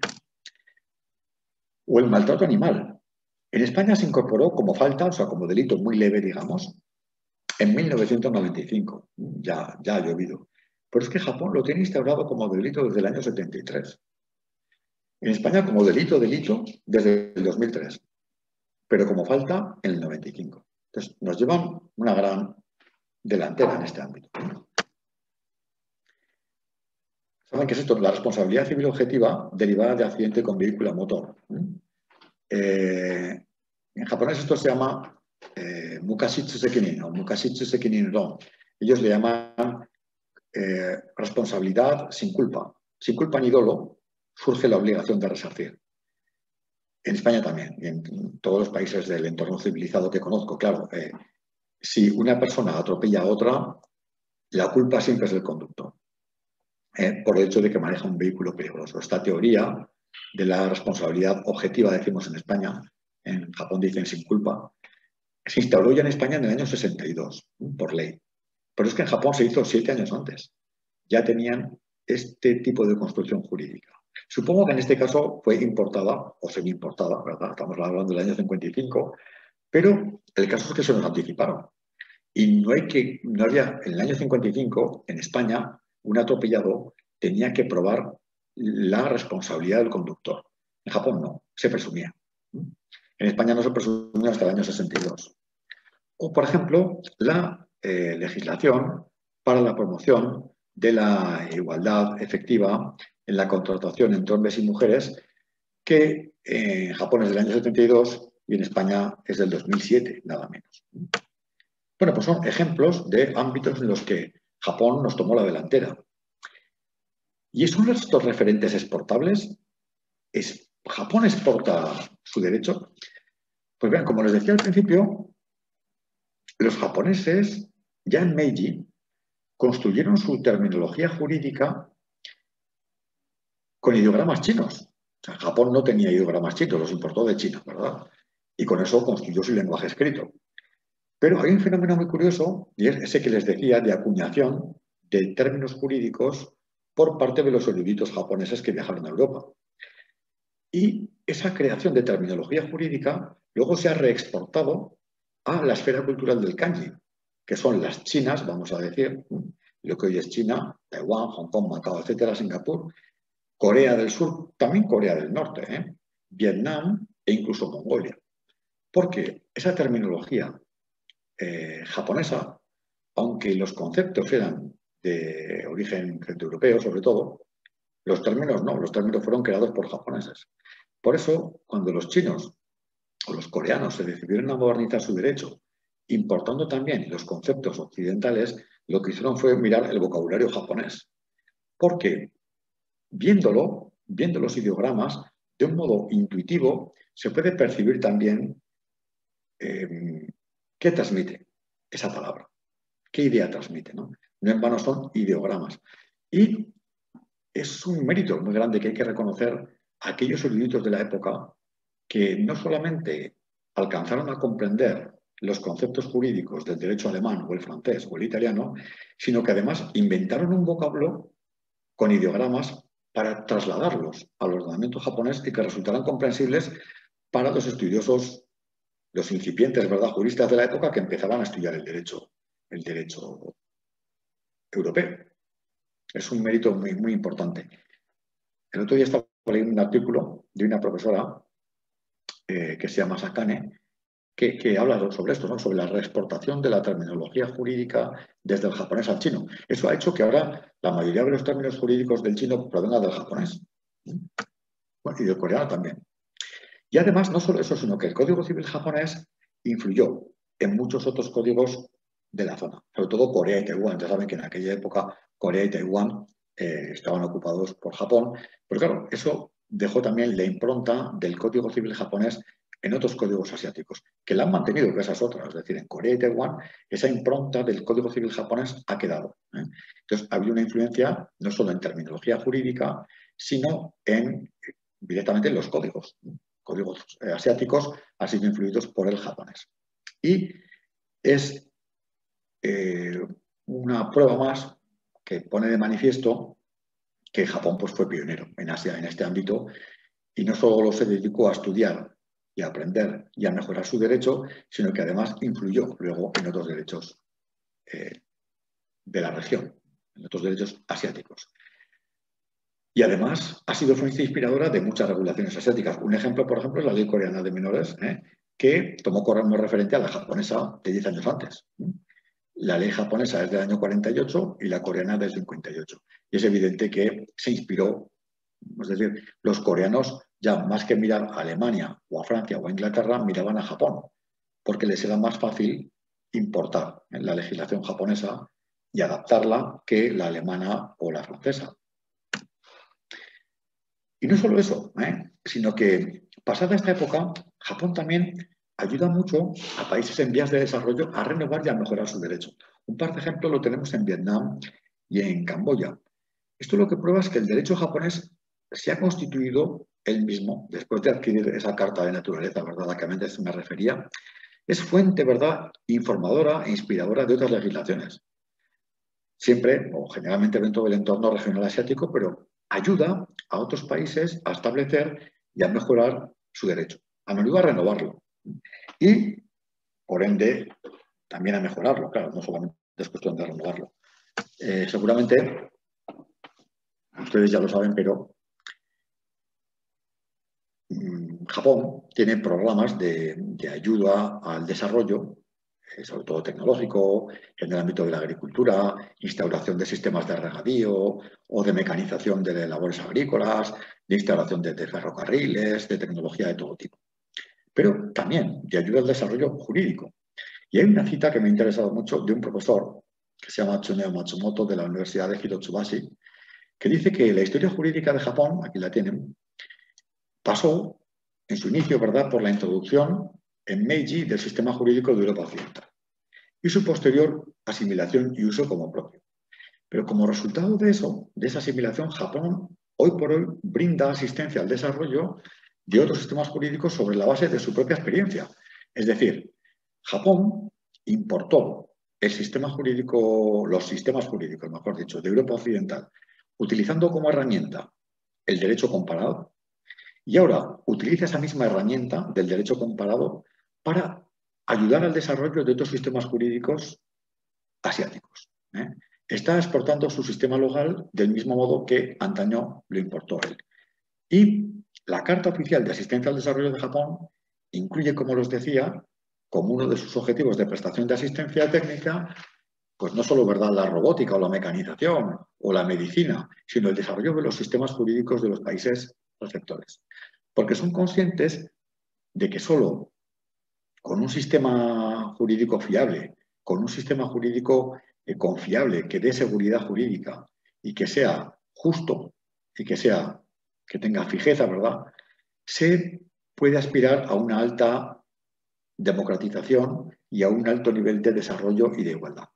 O el maltrato animal. En España se incorporó como falta, o sea, como delito muy leve, digamos, en mil novecientos noventa y cinco. Ya, ya ha llovido. Pero es que Japón lo tiene instaurado como delito desde el año setenta y tres. En España como delito, delito, desde el dos mil tres. Pero como falta, en el noventa y cinco. Entonces, nos llevan una gran delantera en este ámbito. ¿Saben qué es esto? La responsabilidad civil objetiva derivada de accidente con vehículo a motor. Eh, en japonés esto se llama eh, Mukashitsu Sekinin o Mukashitsu Sekinin Ron. Ellos le llaman eh, responsabilidad sin culpa. Sin culpa ni dolo surge la obligación de resarcir. En España también, y en todos los países del entorno civilizado que conozco, claro. Eh, si una persona atropella a otra, la culpa siempre es del conductor. Eh, por el hecho de que maneja un vehículo peligroso. Esta teoría de la responsabilidad objetiva, decimos en España, en Japón dicen sin culpa, se instauró ya en España en el año sesenta y dos, por ley. Pero es que en Japón se hizo siete años antes. Ya tenían este tipo de construcción jurídica. Supongo que en este caso fue importada o semi-importada, ¿verdad? Estamos hablando del año cincuenta y cinco, pero el caso es que se nos anticiparon. Y no hay que, no había, en el año cincuenta y cinco, en España, un atropellado tenía que probar la responsabilidad del conductor. En Japón no, se presumía. En España no se presumió hasta el año sesenta y dos. O, por ejemplo, la eh, legislación para la promoción de la igualdad efectiva en la contratación entre hombres y mujeres, que en Japón es del año setenta y dos y en España es del dos mil siete, nada menos. Bueno, pues son ejemplos de ámbitos en los que Japón nos tomó la delantera. ¿Y son estos referentes exportables? ¿Es, ¿Japón exporta su derecho? Pues vean, como les decía al principio, los japoneses, ya en Meiji, construyeron su terminología jurídica con ideogramas chinos. O sea, Japón no tenía ideogramas chinos, los importó de China, ¿verdad? Y con eso construyó su lenguaje escrito. Pero hay un fenómeno muy curioso, y es ese que les decía de acuñación de términos jurídicos por parte de los eruditos japoneses que viajaron a Europa. Y esa creación de terminología jurídica luego se ha reexportado a la esfera cultural del kanji, que son las chinas, vamos a decir, lo que hoy es China, Taiwán, Hong Kong, Macao, etcétera, Singapur, Corea del Sur, también Corea del Norte, ¿eh? Vietnam e incluso Mongolia. Porque esa terminología Eh, japonesa, aunque los conceptos eran de origen europeo, sobre todo, los términos no, los términos fueron creados por japoneses. Por eso, cuando los chinos o los coreanos se decidieron a modernizar su derecho, importando también los conceptos occidentales, lo que hicieron fue mirar el vocabulario japonés. Porque viéndolo, viendo los ideogramas, de un modo intuitivo, se puede percibir también eh, qué transmite esa palabra, qué idea transmite, ¿no? No en vano son ideogramas. Y es un mérito muy grande que hay que reconocer a aquellos eruditos de la época que no solamente alcanzaron a comprender los conceptos jurídicos del derecho alemán o el francés o el italiano, sino que además inventaron un vocablo con ideogramas para trasladarlos al ordenamiento japonés y que resultaran comprensibles para los estudiosos, los incipientes, ¿verdad?, juristas de la época que empezaban a estudiar el derecho, el derecho europeo. Es un mérito muy, muy importante. El otro día estaba leyendo un artículo de una profesora eh, que se llama Sakane, que, que habla sobre esto, ¿no? Sobre la reexportación de la terminología jurídica desde el japonés al chino. Eso ha hecho que ahora la mayoría de los términos jurídicos del chino provengan del japonés. Bueno, y del coreano también. Y además, no solo eso, sino que el Código Civil japonés influyó en muchos otros códigos de la zona, sobre todo Corea y Taiwán. Ya saben que en aquella época Corea y Taiwán eh, estaban ocupados por Japón, pero claro, eso dejó también la impronta del Código Civil japonés en otros códigos asiáticos, que la han mantenido, que esas otras. Es decir, en Corea y Taiwán, esa impronta del Código Civil japonés ha quedado. ¿eh? Entonces, había una influencia no solo en terminología jurídica, sino en, directamente en los códigos. Códigos eh, asiáticos han sido influidos por el japonés. Y es eh, una prueba más que pone de manifiesto que Japón pues, fue pionero en Asia en este ámbito y no solo se dedicó a estudiar y a aprender y a mejorar su derecho, sino que además influyó luego en otros derechos eh, de la región, en otros derechos asiáticos. Y además ha sido fuente inspiradora de muchas regulaciones asiáticas. Un ejemplo, por ejemplo, es la ley coreana de menores, ¿eh? que tomó como referente a la japonesa de diez años antes. La ley japonesa es del año cuarenta y ocho y la coreana del cincuenta y ocho. Y es evidente que se inspiró, es decir, los coreanos ya más que mirar a Alemania o a Francia o a Inglaterra, miraban a Japón, porque les era más fácil importar ¿eh? la legislación japonesa y adaptarla que la alemana o la francesa. Y no solo eso, ¿eh? sino que pasada esta época, Japón también ayuda mucho a países en vías de desarrollo a renovar y a mejorar su derecho. Un par de ejemplos lo tenemos en Vietnam y en Camboya. Esto lo que prueba es que el derecho japonés se ha constituido él mismo, después de adquirir esa carta de naturaleza, ¿verdad?, a la que antes me refería, es fuente, ¿verdad?, informadora e inspiradora de otras legislaciones. Siempre, o generalmente dentro del entorno regional asiático, pero ayuda a otros países a establecer y a mejorar su derecho, a menudo a renovarlo. Y, por ende, también a mejorarlo, claro, no solamente es cuestión de renovarlo. Eh, seguramente, ustedes ya lo saben, pero mmm, Japón tiene programas de, de ayuda al desarrollo, eh, sobre todo tecnológico, en el ámbito de la agricultura, instauración de sistemas de regadío o de mecanización de labores agrícolas, de instauración de, de ferrocarriles, de tecnología de todo tipo. Pero también de ayuda al desarrollo jurídico. Y hay una cita que me ha interesado mucho de un profesor que se llama Tsuneo Matsumoto de la Universidad de Hitotsubashi, que dice que la historia jurídica de Japón, aquí la tienen, pasó en su inicio, ¿verdad?, por la introducción en Meiji del sistema jurídico de Europa Occidental y su posterior asimilación y uso como propio. Pero como resultado de eso, de esa asimilación, Japón hoy por hoy brinda asistencia al desarrollo de otros sistemas jurídicos sobre la base de su propia experiencia. Es decir, Japón importó el sistema jurídico, los sistemas jurídicos, mejor dicho, de Europa Occidental, utilizando como herramienta el derecho comparado, y ahora utiliza esa misma herramienta del derecho comparado para ayudar al desarrollo de otros sistemas jurídicos asiáticos. ¿eh? Está exportando su sistema legal del mismo modo que antaño lo importó él. Y la Carta Oficial de Asistencia al Desarrollo de Japón incluye, como les decía, como uno de sus objetivos de prestación de asistencia técnica, pues no solo, ¿verdad?, la robótica o la mecanización o la medicina, sino el desarrollo de los sistemas jurídicos de los países receptores. Porque son conscientes de que solo con un sistema jurídico fiable, con un sistema jurídico eh, confiable, que dé seguridad jurídica y que sea justo y que sea, que tenga fijeza, ¿verdad?, se puede aspirar a una alta democratización y a un alto nivel de desarrollo y de igualdad.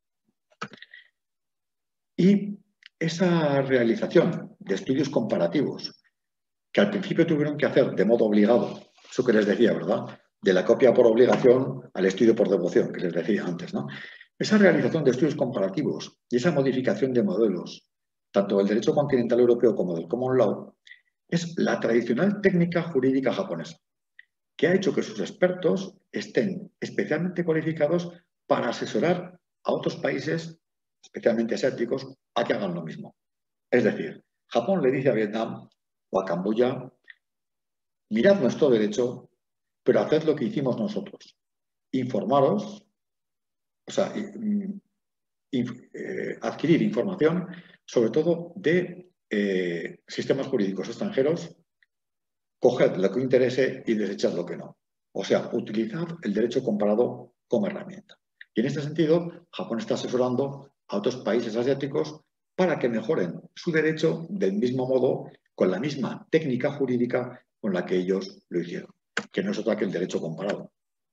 Y esa realización de estudios comparativos, que al principio tuvieron que hacer de modo obligado, eso que les decía, ¿verdad?, de la copia por obligación al estudio por devoción, que les decía antes, ¿no? Esa realización de estudios comparativos y esa modificación de modelos, tanto del derecho continental europeo como del common law, es la tradicional técnica jurídica japonesa, que ha hecho que sus expertos estén especialmente cualificados para asesorar a otros países, especialmente asiáticos, a que hagan lo mismo. Es decir, Japón le dice a Vietnam o a Camboya: mirad nuestro derecho pero haced lo que hicimos nosotros. Informaros, o sea, inf, eh, adquirir información, sobre todo de eh, sistemas jurídicos extranjeros, coged lo que os interese y desechad lo que no. O sea, utilizad el derecho comparado como herramienta. Y en este sentido, Japón está asesorando a otros países asiáticos para que mejoren su derecho del mismo modo, con la misma técnica jurídica con la que ellos lo hicieron, que no es otra que el derecho comparado.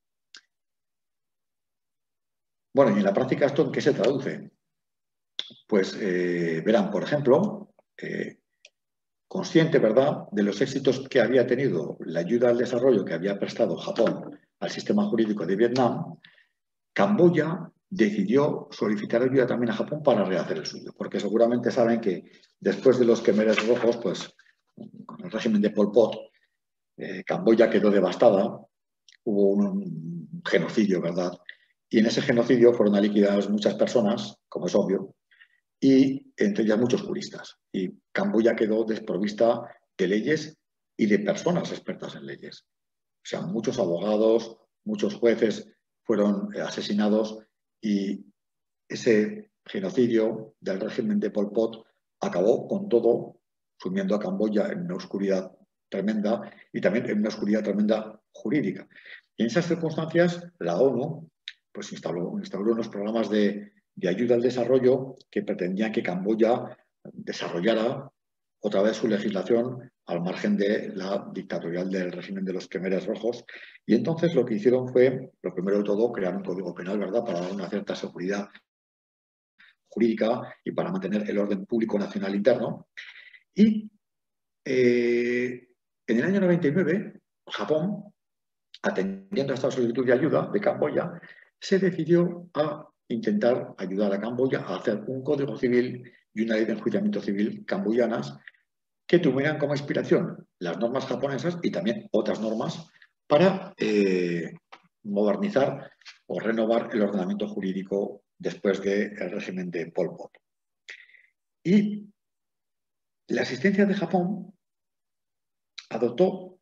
Bueno, y en la práctica, ¿esto en qué se traduce? Pues eh, verán, por ejemplo, eh, consciente, ¿verdad?, de los éxitos que había tenido la ayuda al desarrollo que había prestado Japón al sistema jurídico de Vietnam, Camboya decidió solicitar ayuda también a Japón para rehacer el suyo, porque seguramente saben que después de los Khmeres rojos, pues con el régimen de Pol Pot, eh, Camboya quedó devastada, hubo un, un genocidio, ¿verdad? Y en ese genocidio fueron aniquiladas muchas personas, como es obvio, y entre ellas muchos juristas. Y Camboya quedó desprovista de leyes y de personas expertas en leyes. O sea, muchos abogados, muchos jueces fueron asesinados y ese genocidio del régimen de Pol Pot acabó con todo, sumiendo a Camboya en una oscuridad tremenda y también en una oscuridad tremenda jurídica. Y en esas circunstancias, la ONU pues, instauró, instauró unos programas de, de ayuda al desarrollo que pretendían que Camboya desarrollara otra vez su legislación al margen de la dictatorial del régimen de los Khmeres rojos. Y entonces lo que hicieron fue, lo primero de todo, crear un código penal, ¿verdad?, para dar una cierta seguridad jurídica y para mantener el orden público nacional interno. Y eh, en el año noventa y nueve, Japón, atendiendo a esta solicitud de ayuda de Camboya, se decidió a intentar ayudar a Camboya a hacer un código civil y una ley de enjuiciamiento civil camboyanas que tuvieran como inspiración las normas japonesas y también otras normas para eh, modernizar o renovar el ordenamiento jurídico después del régimen de Pol Pot. Y la asistencia de Japón adoptó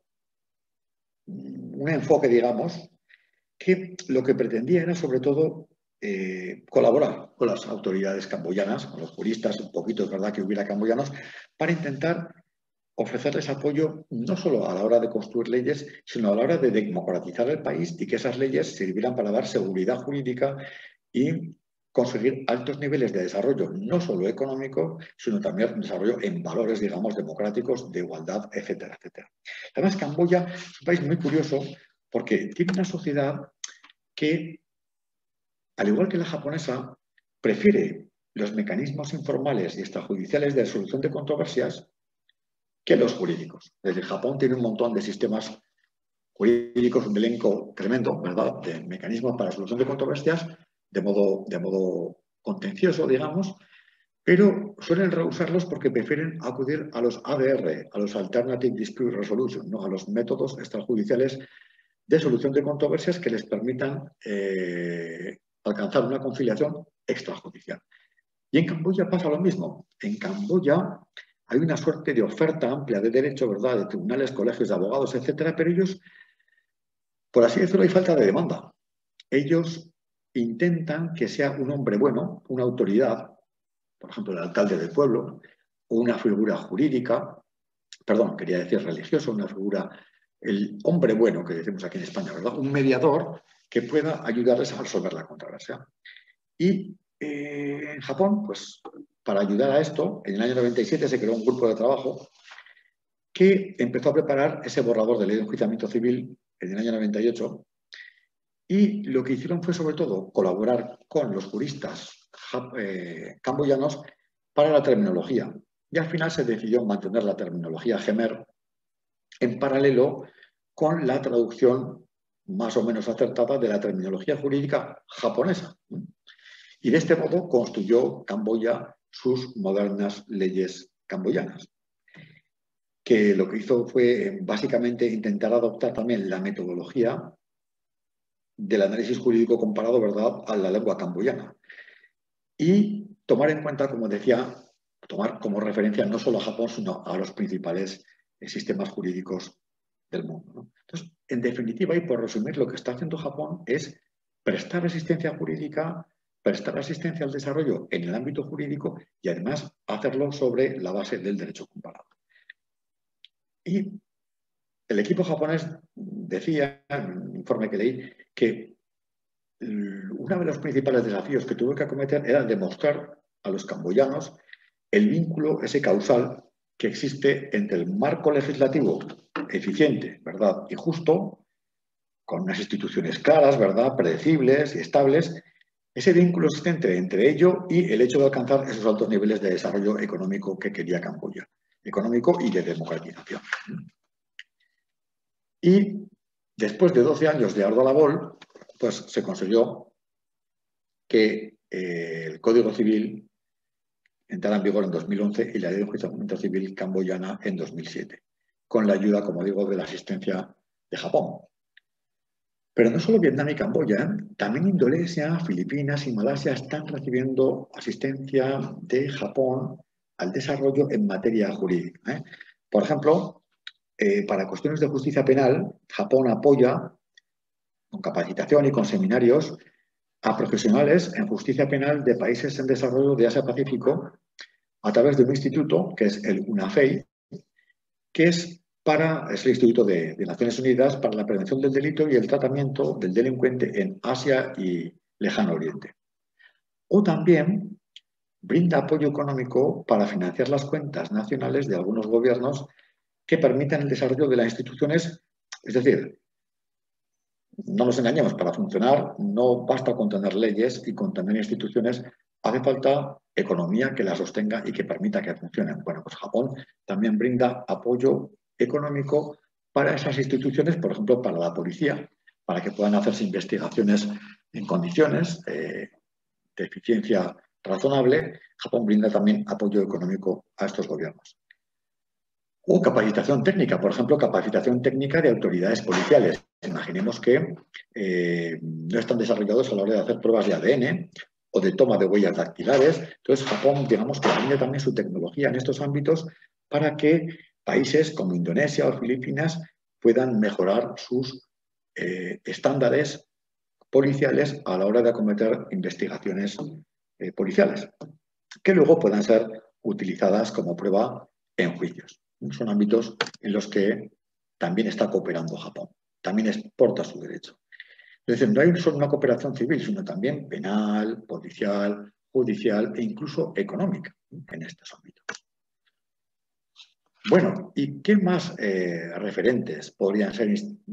un enfoque, digamos, que lo que pretendía era sobre todo eh, colaborar con las autoridades camboyanas, con los juristas, un poquito es verdad que hubiera camboyanos, para intentar ofrecerles apoyo no solo a la hora de construir leyes, sino a la hora de democratizar el país y que esas leyes sirvieran para dar seguridad jurídica y conseguir altos niveles de desarrollo, no solo económico, sino también desarrollo en valores, digamos, democráticos, de igualdad, etcétera, etcétera. Además, Camboya es un país muy curioso porque tiene una sociedad que, al igual que la japonesa, prefiere los mecanismos informales y extrajudiciales de resolución de controversias que los jurídicos. Desde Japón tiene un montón de sistemas jurídicos, un elenco tremendo, ¿verdad?, de mecanismos para resolución de controversias de modo, de modo contencioso, digamos, pero suelen rehusarlos porque prefieren acudir a los A D R, a los Alternative Dispute Resolution, ¿no?, a los métodos extrajudiciales de solución de controversias que les permitan eh, alcanzar una conciliación extrajudicial. Y en Camboya pasa lo mismo. En Camboya hay una suerte de oferta amplia de derecho, ¿verdad?, de tribunales, colegios de abogados, etcétera, pero ellos, por así decirlo, hay falta de demanda. Ellos intentan que sea un hombre bueno, una autoridad, por ejemplo, el alcalde del pueblo, o una figura jurídica, perdón, quería decir religioso, una figura, el hombre bueno que decimos aquí en España, ¿verdad?, un mediador que pueda ayudarles a resolver la controversia. Y eh, en Japón, pues para ayudar a esto, en el año noventa y siete se creó un grupo de trabajo que empezó a preparar ese borrador de ley de enjuiciamiento civil en el año noventa y ocho. Y lo que hicieron fue, sobre todo, colaborar con los juristas eh, camboyanos para la terminología. Y al final se decidió mantener la terminología Khmer en paralelo con la traducción más o menos acertada de la terminología jurídica japonesa. Y de este modo construyó Camboya sus modernas leyes camboyanas, que lo que hizo fue básicamente intentar adoptar también la metodología del análisis jurídico comparado, ¿verdad?, a la lengua camboyana. Y tomar en cuenta, como decía, tomar como referencia no solo a Japón, sino a los principales sistemas jurídicos del mundo, ¿no? Entonces, en definitiva, y por resumir, lo que está haciendo Japón es prestar asistencia jurídica, prestar asistencia al desarrollo en el ámbito jurídico y además hacerlo sobre la base del derecho comparado. Y el equipo japonés decía, en un informe que leí, que uno de los principales desafíos que tuvo que acometer era demostrar a los camboyanos el vínculo, ese causal, que existe entre el marco legislativo eficiente, ¿verdad?, y justo, con unas instituciones claras, ¿verdad?, predecibles y estables, ese vínculo existente entre ello y el hecho de alcanzar esos altos niveles de desarrollo económico que quería Camboya, económico y de democratización. Y después de doce años de ardua labor, pues se consiguió que eh, el Código Civil entrara en vigor en dos mil once y la Ley de Enjuiciamiento Civil camboyana en dos mil siete, con la ayuda, como digo, de la asistencia de Japón. Pero no solo Vietnam y Camboya, también Indonesia, Filipinas y Malasia están recibiendo asistencia de Japón al desarrollo en materia jurídica, ¿eh? Por ejemplo, eh, para cuestiones de justicia penal, Japón apoya con capacitación y con seminarios a profesionales en justicia penal de países en desarrollo de Asia-Pacífico a través de un instituto que es el UNAFEI, que es, para, es el Instituto de, de Naciones Unidas para la Prevención del Delito y el Tratamiento del Delincuente en Asia y Lejano Oriente. O también brinda apoyo económico para financiar las cuentas nacionales de algunos gobiernos que permitan el desarrollo de las instituciones. Es decir, no nos engañemos, para funcionar no basta con tener leyes y con tener instituciones, hace falta economía que las sostenga y que permita que funcionen. Bueno, pues Japón también brinda apoyo económico para esas instituciones, por ejemplo, para la policía, para que puedan hacerse investigaciones en condiciones eh, de eficiencia razonable. Japón brinda también apoyo económico a estos gobiernos. O capacitación técnica, por ejemplo, capacitación técnica de autoridades policiales. Imaginemos que eh, no están desarrollados a la hora de hacer pruebas de A D N o de toma de huellas dactilares. Entonces, Japón, digamos que brinda también su tecnología en estos ámbitos para que países como Indonesia o Filipinas puedan mejorar sus eh, estándares policiales a la hora de acometer investigaciones eh, policiales, que luego puedan ser utilizadas como prueba en juicios. Son ámbitos en los que también está cooperando Japón, también exporta su derecho. Es decir, no hay solo una cooperación civil, sino también penal, policial, judicial e incluso económica en estos ámbitos. Bueno, ¿y qué más eh, referentes podrían ser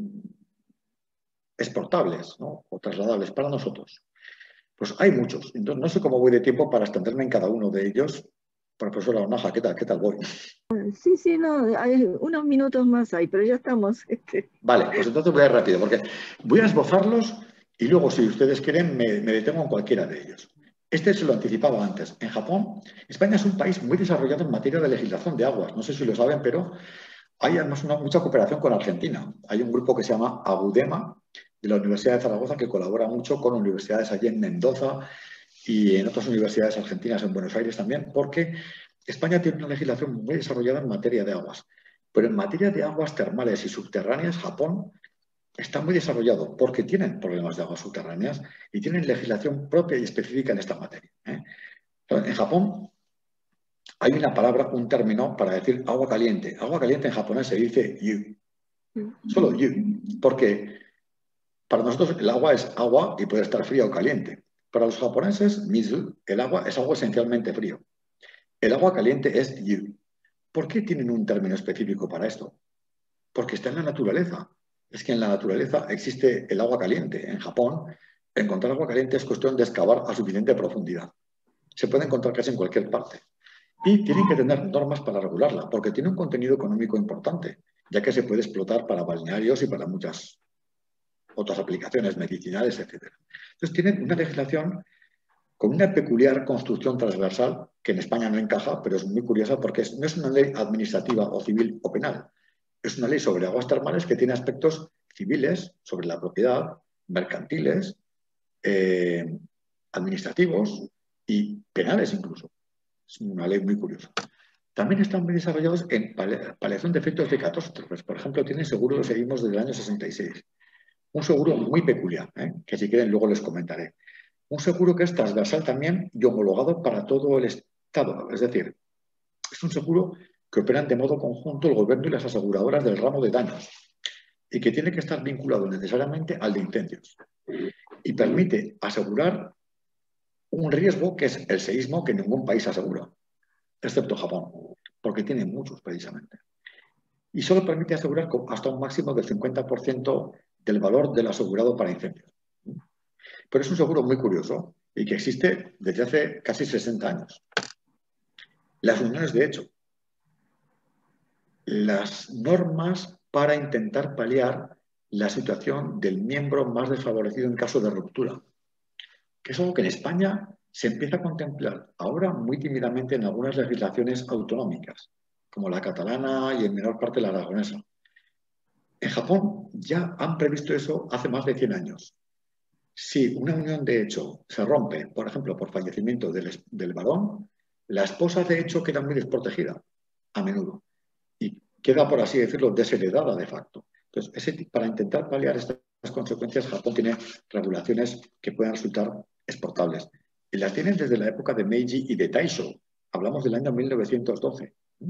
exportables, ¿no?, o trasladables para nosotros? Pues hay muchos. Entonces, no sé cómo voy de tiempo para extenderme en cada uno de ellos. Profesora Onaja, ¿qué tal? ¿Qué tal voy? Sí, sí, no, hay unos minutos más hay, pero ya estamos. Este... Vale, pues entonces voy a ir rápido, porque voy a esbozarlos y luego, si ustedes quieren, me, me detengo en cualquiera de ellos. Este se lo anticipaba antes. En Japón, España es un país muy desarrollado en materia de legislación de aguas. No sé si lo saben, pero hay además una, mucha cooperación con Argentina. Hay un grupo que se llama AGUDEMA, de la Universidad de Zaragoza, que colabora mucho con universidades allí en Mendoza y en otras universidades argentinas, en Buenos Aires también, porque España tiene una legislación muy desarrollada en materia de aguas. Pero en materia de aguas termales y subterráneas, Japón está muy desarrollado porque tienen problemas de aguas subterráneas y tienen legislación propia y específica en esta materia, ¿eh? En Japón hay una palabra, un término para decir agua caliente. Agua caliente en japonés se dice yu. Solo yu. Porque para nosotros el agua es agua y puede estar fría o caliente. Para los japoneses, mizu, el agua es agua esencialmente frío. El agua caliente es yu. ¿Por qué tienen un término específico para esto? Porque está en la naturaleza. Es que en la naturaleza existe el agua caliente. En Japón, encontrar agua caliente es cuestión de excavar a suficiente profundidad. Se puede encontrar casi en cualquier parte. Y tienen que tener normas para regularla, porque tiene un contenido económico importante, ya que se puede explotar para balnearios y para muchas otras aplicaciones medicinales, etcétera. Entonces tienen una legislación con una peculiar construcción transversal, que en España no encaja, pero es muy curiosa porque es, no es una ley administrativa o civil o penal. Es una ley sobre aguas termales que tiene aspectos civiles, sobre la propiedad, mercantiles, eh, administrativos y penales incluso. Es una ley muy curiosa. También están muy desarrollados en paliación de efectos de catástrofes. Por ejemplo, tienen seguro que seguimos desde el año sesenta y seis. Un seguro muy peculiar, ¿eh? Que si quieren luego les comentaré. Un seguro que es transversal también y homologado para todo el Estado. Es decir, es un seguro que operan de modo conjunto el gobierno y las aseguradoras del ramo de daños y que tiene que estar vinculado necesariamente al de incendios. Y permite asegurar un riesgo que es el seísmo que ningún país asegura, excepto Japón, porque tiene muchos precisamente. Y solo permite asegurar hasta un máximo del cincuenta por ciento del valor del asegurado para incendios. Pero es un seguro muy curioso y que existe desde hace casi sesenta años. Las uniones de hecho, las normas para intentar paliar la situación del miembro más desfavorecido en caso de ruptura, que es algo que en España se empieza a contemplar ahora muy tímidamente en algunas legislaciones autonómicas, como la catalana y en menor parte la aragonesa. En Japón ya han previsto eso hace más de cien años. Si una unión de hecho se rompe, por ejemplo, por fallecimiento del, del varón, la esposa de hecho queda muy desprotegida, a menudo, y queda, por así decirlo, desheredada de facto. Entonces, ese, para intentar paliar estas consecuencias, Japón tiene regulaciones que pueden resultar exportables. Y las tienen desde la época de Meiji y de Taisho. Hablamos del año mil novecientos doce.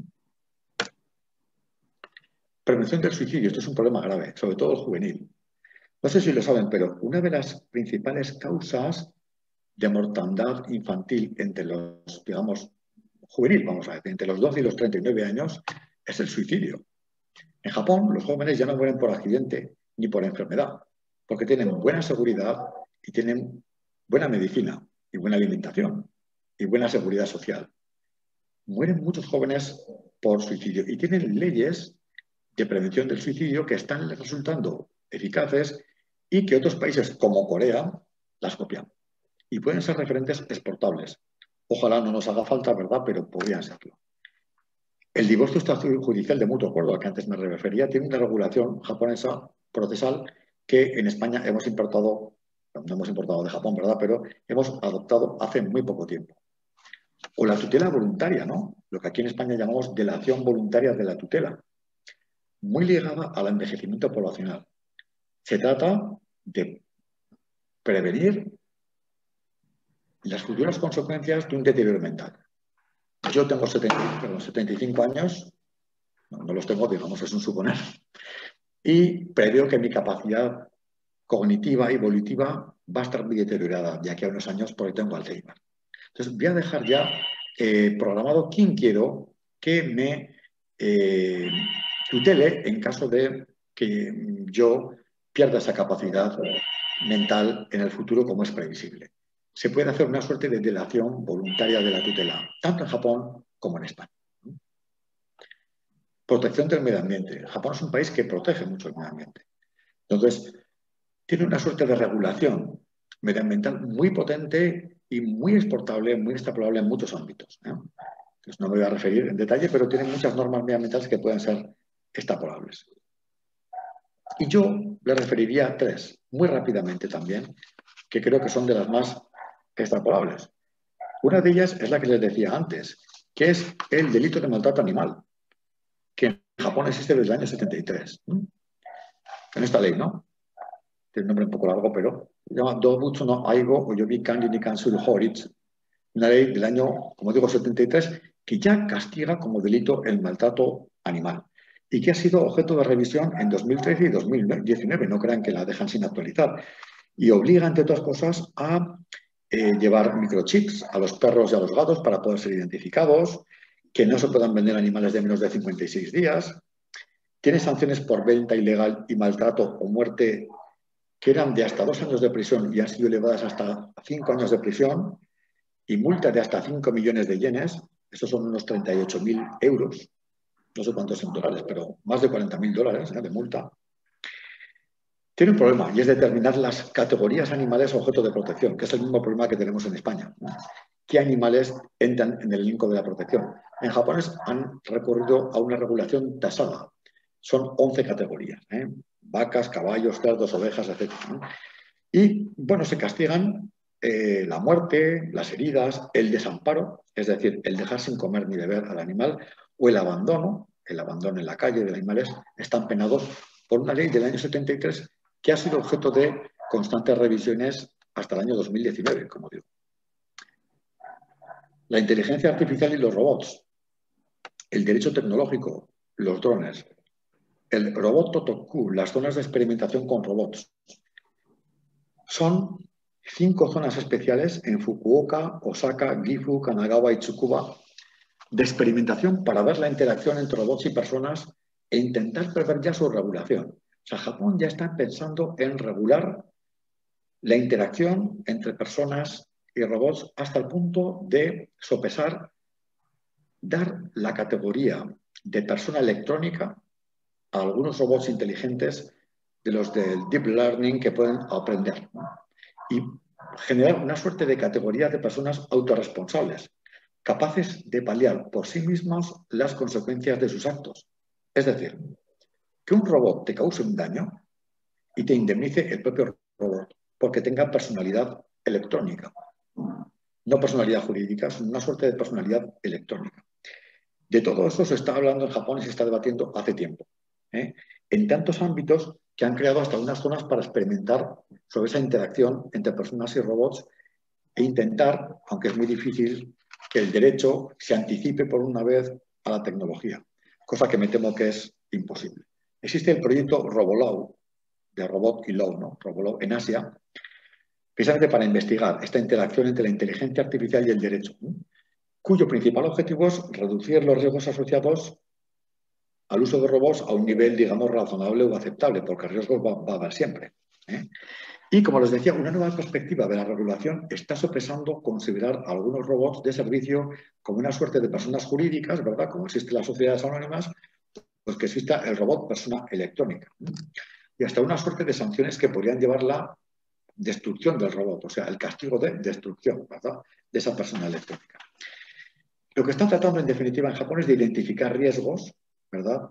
Prevención del suicidio. Esto es un problema grave, sobre todo el juvenil. No sé si lo saben, pero una de las principales causas de mortandad infantil entre los, digamos, juvenil, vamos a decir, entre los doce y los treinta y nueve años, es el suicidio. En Japón, los jóvenes ya no mueren por accidente ni por enfermedad, porque tienen buena seguridad y tienen buena medicina y buena alimentación y buena seguridad social. Mueren muchos jóvenes por suicidio y tienen leyes de prevención del suicidio que están resultando eficaces y que otros países como Corea las copian. Y pueden ser referentes exportables. Ojalá no nos haga falta, ¿verdad? Pero podrían serlo. El divorcio extrajudicial de mutuo acuerdo, al que antes me refería, tiene una regulación japonesa procesal que en España hemos importado, no hemos importado de Japón, ¿verdad? Pero hemos adoptado hace muy poco tiempo. O la tutela voluntaria, ¿no? Lo que aquí en España llamamos delación voluntaria de la tutela, muy ligada al envejecimiento poblacional. Se trata de prevenir las futuras consecuencias de un deterioro mental. Yo tengo setenta, perdón, setenta y cinco años, no, no los tengo, digamos, es un suponer, y preveo que mi capacidad cognitiva y evolutiva va a estar muy deteriorada de aquí a unos años porque tengo Alzheimer. Entonces voy a dejar ya eh, programado quién quiero que me eh, tutele en caso de que yo pierda esa capacidad mental en el futuro como es previsible. Se puede hacer una suerte de delación voluntaria de la tutela, tanto en Japón como en España. Protección del medio ambiente. Japón es un país que protege mucho el medio ambiente. Entonces, tiene una suerte de regulación medioambiental muy potente y muy exportable, muy extrapolable en muchos ámbitos, ¿eh? Entonces, no me voy a referir en detalle, pero tiene muchas normas medioambientales que pueden ser extrapolables. Y yo le referiría a tres, muy rápidamente también, que creo que son de las más extrapolables. Una de ellas es la que les decía antes, que es el delito de maltrato animal, que en Japón existe desde el año setenta y tres. En esta ley, ¿no? Tiene un nombre un poco largo, pero se llama Dobutsu no Aigo Oyobi Kanji ni Kansuru Horitsu, una ley del año, como digo, setenta y tres, que ya castiga como delito el maltrato animal y que ha sido objeto de revisión en dos mil trece y dos mil diecinueve. No crean que la dejan sin actualizar. Y obliga, entre otras cosas, a eh, llevar microchips a los perros y a los gatos para poder ser identificados, que no se puedan vender animales de menos de cincuenta y seis días. Tiene sanciones por venta ilegal y maltrato o muerte que eran de hasta dos años de prisión y han sido elevadas hasta cinco años de prisión y multa de hasta cinco millones de yenes. Estos son unos treinta y ocho mil euros. No sé cuántos en dólares, pero más de cuarenta mil dólares, ¿eh?, de multa. Tiene un problema y es determinar las categorías animales objeto de protección, que es el mismo problema que tenemos en España. ¿Qué animales entran en el elenco de la protección? En Japón han recurrido a una regulación tasada. Son once categorías, ¿eh? Vacas, caballos, cerdos, ovejas, etcétera, ¿no? Y, bueno, se castigan eh, la muerte, las heridas, el desamparo, es decir, el dejar sin comer ni beber al animal, o el abandono, el abandono en la calle de animales, están penados por una ley del año setenta y tres que ha sido objeto de constantes revisiones hasta el año dos mil diecinueve, como digo. La inteligencia artificial y los robots, el derecho tecnológico, los drones, el robot Totoku, las zonas de experimentación con robots. Son cinco zonas especiales en Fukuoka, Osaka, Gifu, Kanagawa y Tsukuba de experimentación para ver la interacción entre robots y personas e intentar prever ya su regulación. O sea, Japón ya está pensando en regular la interacción entre personas y robots hasta el punto de sopesar, dar la categoría de persona electrónica a algunos robots inteligentes de los del Deep Learning que pueden aprender, ¿no? Y generar una suerte de categoría de personas autorresponsables, capaces de paliar por sí mismos las consecuencias de sus actos. Es decir, que un robot te cause un daño y te indemnice el propio robot porque tenga personalidad electrónica. No personalidad jurídica, es una suerte de personalidad electrónica. De todo eso se está hablando en Japón y se está debatiendo hace tiempo, ¿eh? En tantos ámbitos que han creado hasta unas zonas para experimentar sobre esa interacción entre personas y robots e intentar, aunque es muy difícil, que el derecho se anticipe por una vez a la tecnología, cosa que me temo que es imposible. Existe el proyecto Robolaw, de Robot y Law, ¿no? Robolaw en Asia, precisamente para investigar esta interacción entre la inteligencia artificial y el derecho, ¿no? Cuyo principal objetivo es reducir los riesgos asociados al uso de robots a un nivel, digamos, razonable o aceptable, porque riesgos va, va a haber siempre, ¿eh? Y, como les decía, una nueva perspectiva de la regulación está sopesando considerar a algunos robots de servicio como una suerte de personas jurídicas, ¿verdad? Como existen las sociedades anónimas, pues que exista el robot persona electrónica, ¿no? Y hasta una suerte de sanciones que podrían llevar la destrucción del robot, o sea, el castigo de destrucción, ¿verdad?, de esa persona electrónica. Lo que están tratando, en definitiva, en Japón es de identificar riesgos, ¿verdad?,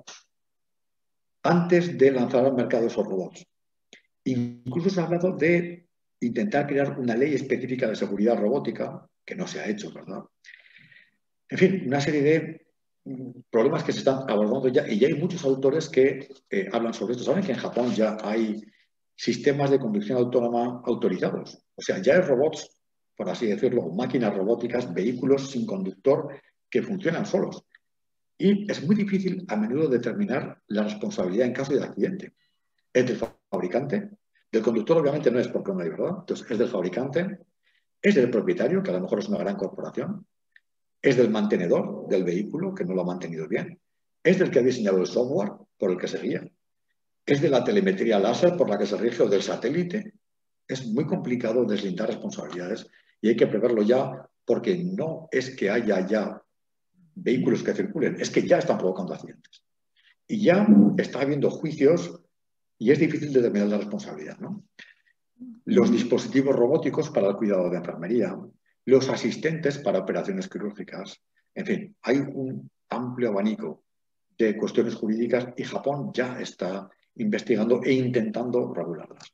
antes de lanzar al mercado esos robots. Incluso se ha hablado de intentar crear una ley específica de seguridad robótica, que no se ha hecho, ¿verdad? En fin, una serie de problemas que se están abordando ya, y ya hay muchos autores que eh, hablan sobre esto. Saben que en Japón ya hay sistemas de conducción autónoma autorizados. O sea, ya hay robots, por así decirlo, máquinas robóticas, vehículos sin conductor que funcionan solos. Y es muy difícil a menudo determinar la responsabilidad en caso de accidente. Es del fabricante, del conductor obviamente no es porque no hay, ¿verdad? Entonces es del fabricante, es del propietario, que a lo mejor es una gran corporación, es del mantenedor del vehículo, que no lo ha mantenido bien, es del que ha diseñado el software por el que se guía, es de la telemetría láser por la que se rige o del satélite. Es muy complicado deslindar responsabilidades y hay que preverlo ya, porque no es que haya ya vehículos que circulen, es que ya están provocando accidentes. Y ya está habiendo juicios y es difícil determinar la responsabilidad, ¿no? Los dispositivos robóticos para el cuidado de enfermería, los asistentes para operaciones quirúrgicas, en fin, hay un amplio abanico de cuestiones jurídicas y Japón ya está investigando e intentando regularlas.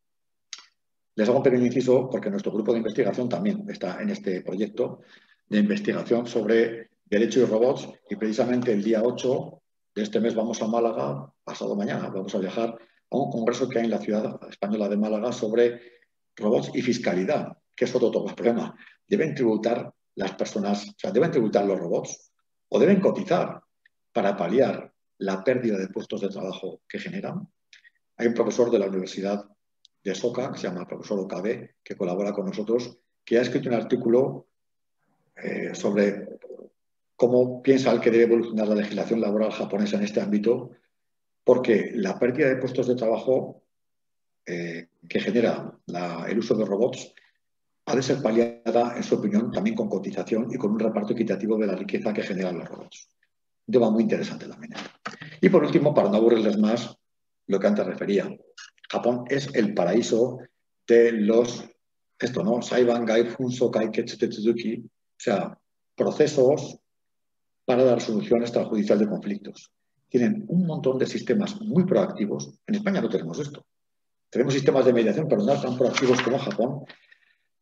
Les hago un pequeño inciso porque nuestro grupo de investigación también está en este proyecto de investigación sobre derecho y robots, y precisamente el día ocho de este mes vamos a Málaga, pasado mañana, vamos a viajar a un congreso que hay en la ciudad española de Málaga sobre robots y fiscalidad, que es otro todo el problema. ¿Deben tributar las personas, o sea, deben tributar los robots o deben cotizar para paliar la pérdida de puestos de trabajo que generan? Hay un profesor de la Universidad de Soka, que se llama el profesor Okabe, que colabora con nosotros, que ha escrito un artículo eh, sobre cómo piensa él que debe evolucionar la legislación laboral japonesa en este ámbito, porque la pérdida de puestos de trabajo eh, que genera la, el uso de robots ha de ser paliada, en su opinión, también con cotización y con un reparto equitativo de la riqueza que generan los robots. Un tema muy interesante también. Y por último, para no aburrirles más, lo que antes refería, Japón es el paraíso de los, esto, ¿no? Saiban gai funso kai ketsu tetsuzuki, o sea, procesos para la resolución extrajudicial de conflictos. Tienen un montón de sistemas muy proactivos. En España no tenemos esto. Tenemos sistemas de mediación, pero no tan proactivos como Japón,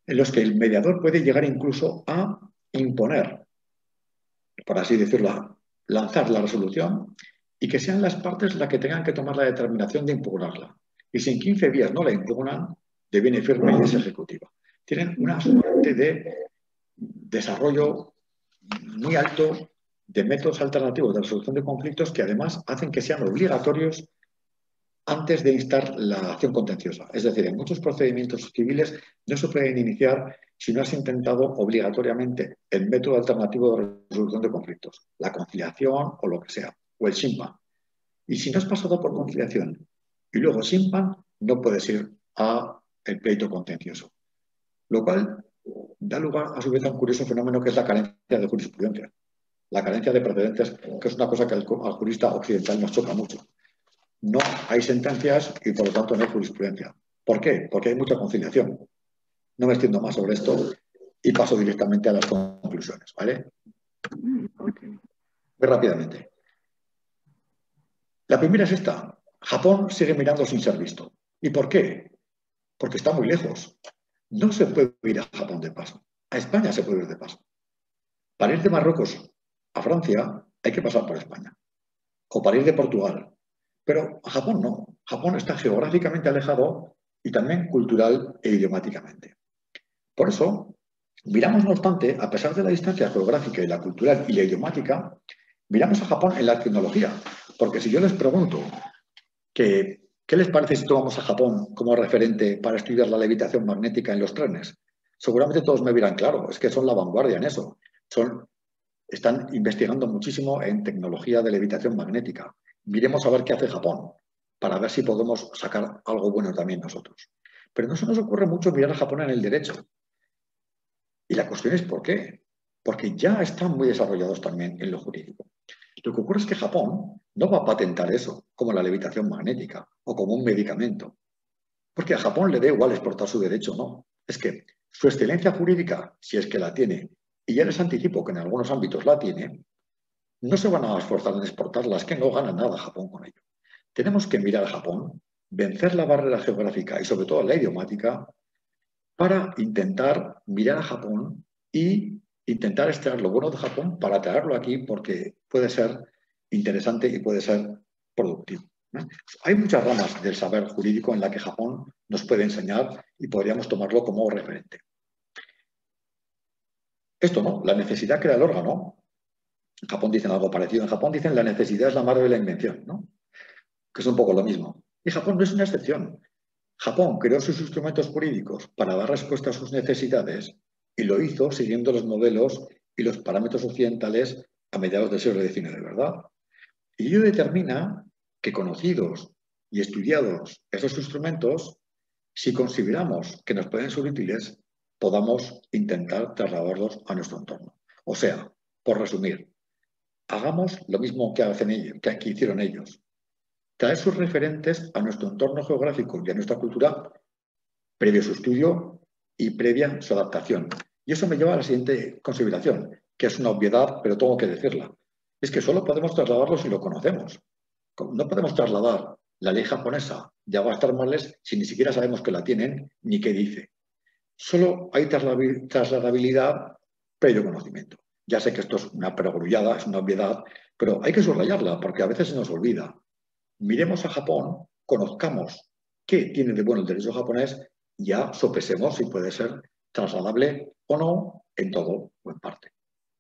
en los que el mediador puede llegar incluso a imponer, por así decirlo, lanzar la resolución y que sean las partes las que tengan que tomar la determinación de impugnarla. Y si en quince días no la impugnan, deviene firme y es ejecutiva. Tienen una suerte de desarrollo muy alto de métodos alternativos de resolución de conflictos que además hacen que sean obligatorios antes de instar la acción contenciosa. Es decir, en muchos procedimientos civiles no se pueden iniciar si no has intentado obligatoriamente el método alternativo de resolución de conflictos, la conciliación o lo que sea, o el simpan. Y si no has pasado por conciliación y luego simpan, no puedes ir al pleito contencioso. Lo cual da lugar a su vez a un curioso fenómeno que es la carencia de jurisprudencia. La carencia de precedentes, que es una cosa que al, al jurista occidental nos choca mucho. No hay sentencias y por lo tanto no hay jurisprudencia. ¿Por qué? Porque hay mucha conciliación. No me extiendo más sobre esto y paso directamente a las conclusiones, ¿vale? Okay. Muy rápidamente. La primera es esta. Japón sigue mirando sin ser visto. ¿Y por qué? Porque está muy lejos. No se puede ir a Japón de paso. A España se puede ir de paso. Para ir de Marruecos a Francia hay que pasar por España. O para ir de Portugal. Pero a Japón no. Japón está geográficamente alejado y también cultural e idiomáticamente. Por eso, miramos, no obstante, a pesar de la distancia geográfica y la cultural y la idiomática, miramos a Japón en la tecnología. Porque si yo les pregunto que, ¿qué les parece si tomamos a Japón como referente para estudiar la levitación magnética en los trenes? Seguramente todos me dirán, claro, es que son la vanguardia en eso. Son, están investigando muchísimo en tecnología de levitación magnética. Miremos a ver qué hace Japón, para ver si podemos sacar algo bueno también nosotros. Pero no se nos ocurre mucho mirar a Japón en el derecho. Y la cuestión es ¿por qué? Porque ya están muy desarrollados también en lo jurídico. Lo que ocurre es que Japón no va a patentar eso como la levitación magnética o como un medicamento. Porque a Japón le da igual exportar su derecho, no. Es que su excelencia jurídica, si es que la tiene, y ya les anticipo que en algunos ámbitos la tiene, no se van a esforzar en exportarla, es que no gana nada Japón con ello. Tenemos que mirar a Japón, vencer la barrera geográfica y sobre todo la idiomática para intentar mirar a Japón y intentar extraer lo bueno de Japón para traerlo aquí porque puede ser interesante y puede ser productivo, ¿no? Hay muchas ramas del saber jurídico en la que Japón nos puede enseñar y podríamos tomarlo como referente. Esto no, la necesidad crea el órgano. En Japón dicen algo parecido. En Japón dicen la necesidad es la madre de la invención, ¿no? Que es un poco lo mismo. Y Japón no es una excepción. Japón creó sus instrumentos jurídicos para dar respuesta a sus necesidades y lo hizo siguiendo los modelos y los parámetros occidentales a mediados del siglo diecinueve, ¿verdad? Y ello determina que conocidos y estudiados esos instrumentos, si consideramos que nos pueden ser útiles, podamos intentar trasladarlos a nuestro entorno. O sea, por resumir, hagamos lo mismo que, hacen ellos, que aquí hicieron ellos. Traer sus referentes a nuestro entorno geográfico y a nuestra cultura previo su estudio y previa su adaptación. Y eso me lleva a la siguiente consideración, que es una obviedad, pero tengo que decirla. Es que solo podemos trasladarlo si lo conocemos. No podemos trasladar la ley japonesa de aguas termales si ni siquiera sabemos que la tienen ni qué dice. Solo hay trasladabilidad previo conocimiento. Ya sé que esto es una perogrullada, es una obviedad, pero hay que subrayarla porque a veces se nos olvida. Miremos a Japón, conozcamos qué tiene de bueno el derecho japonés y ya sopesemos si puede ser trasladable o no en todo o en parte.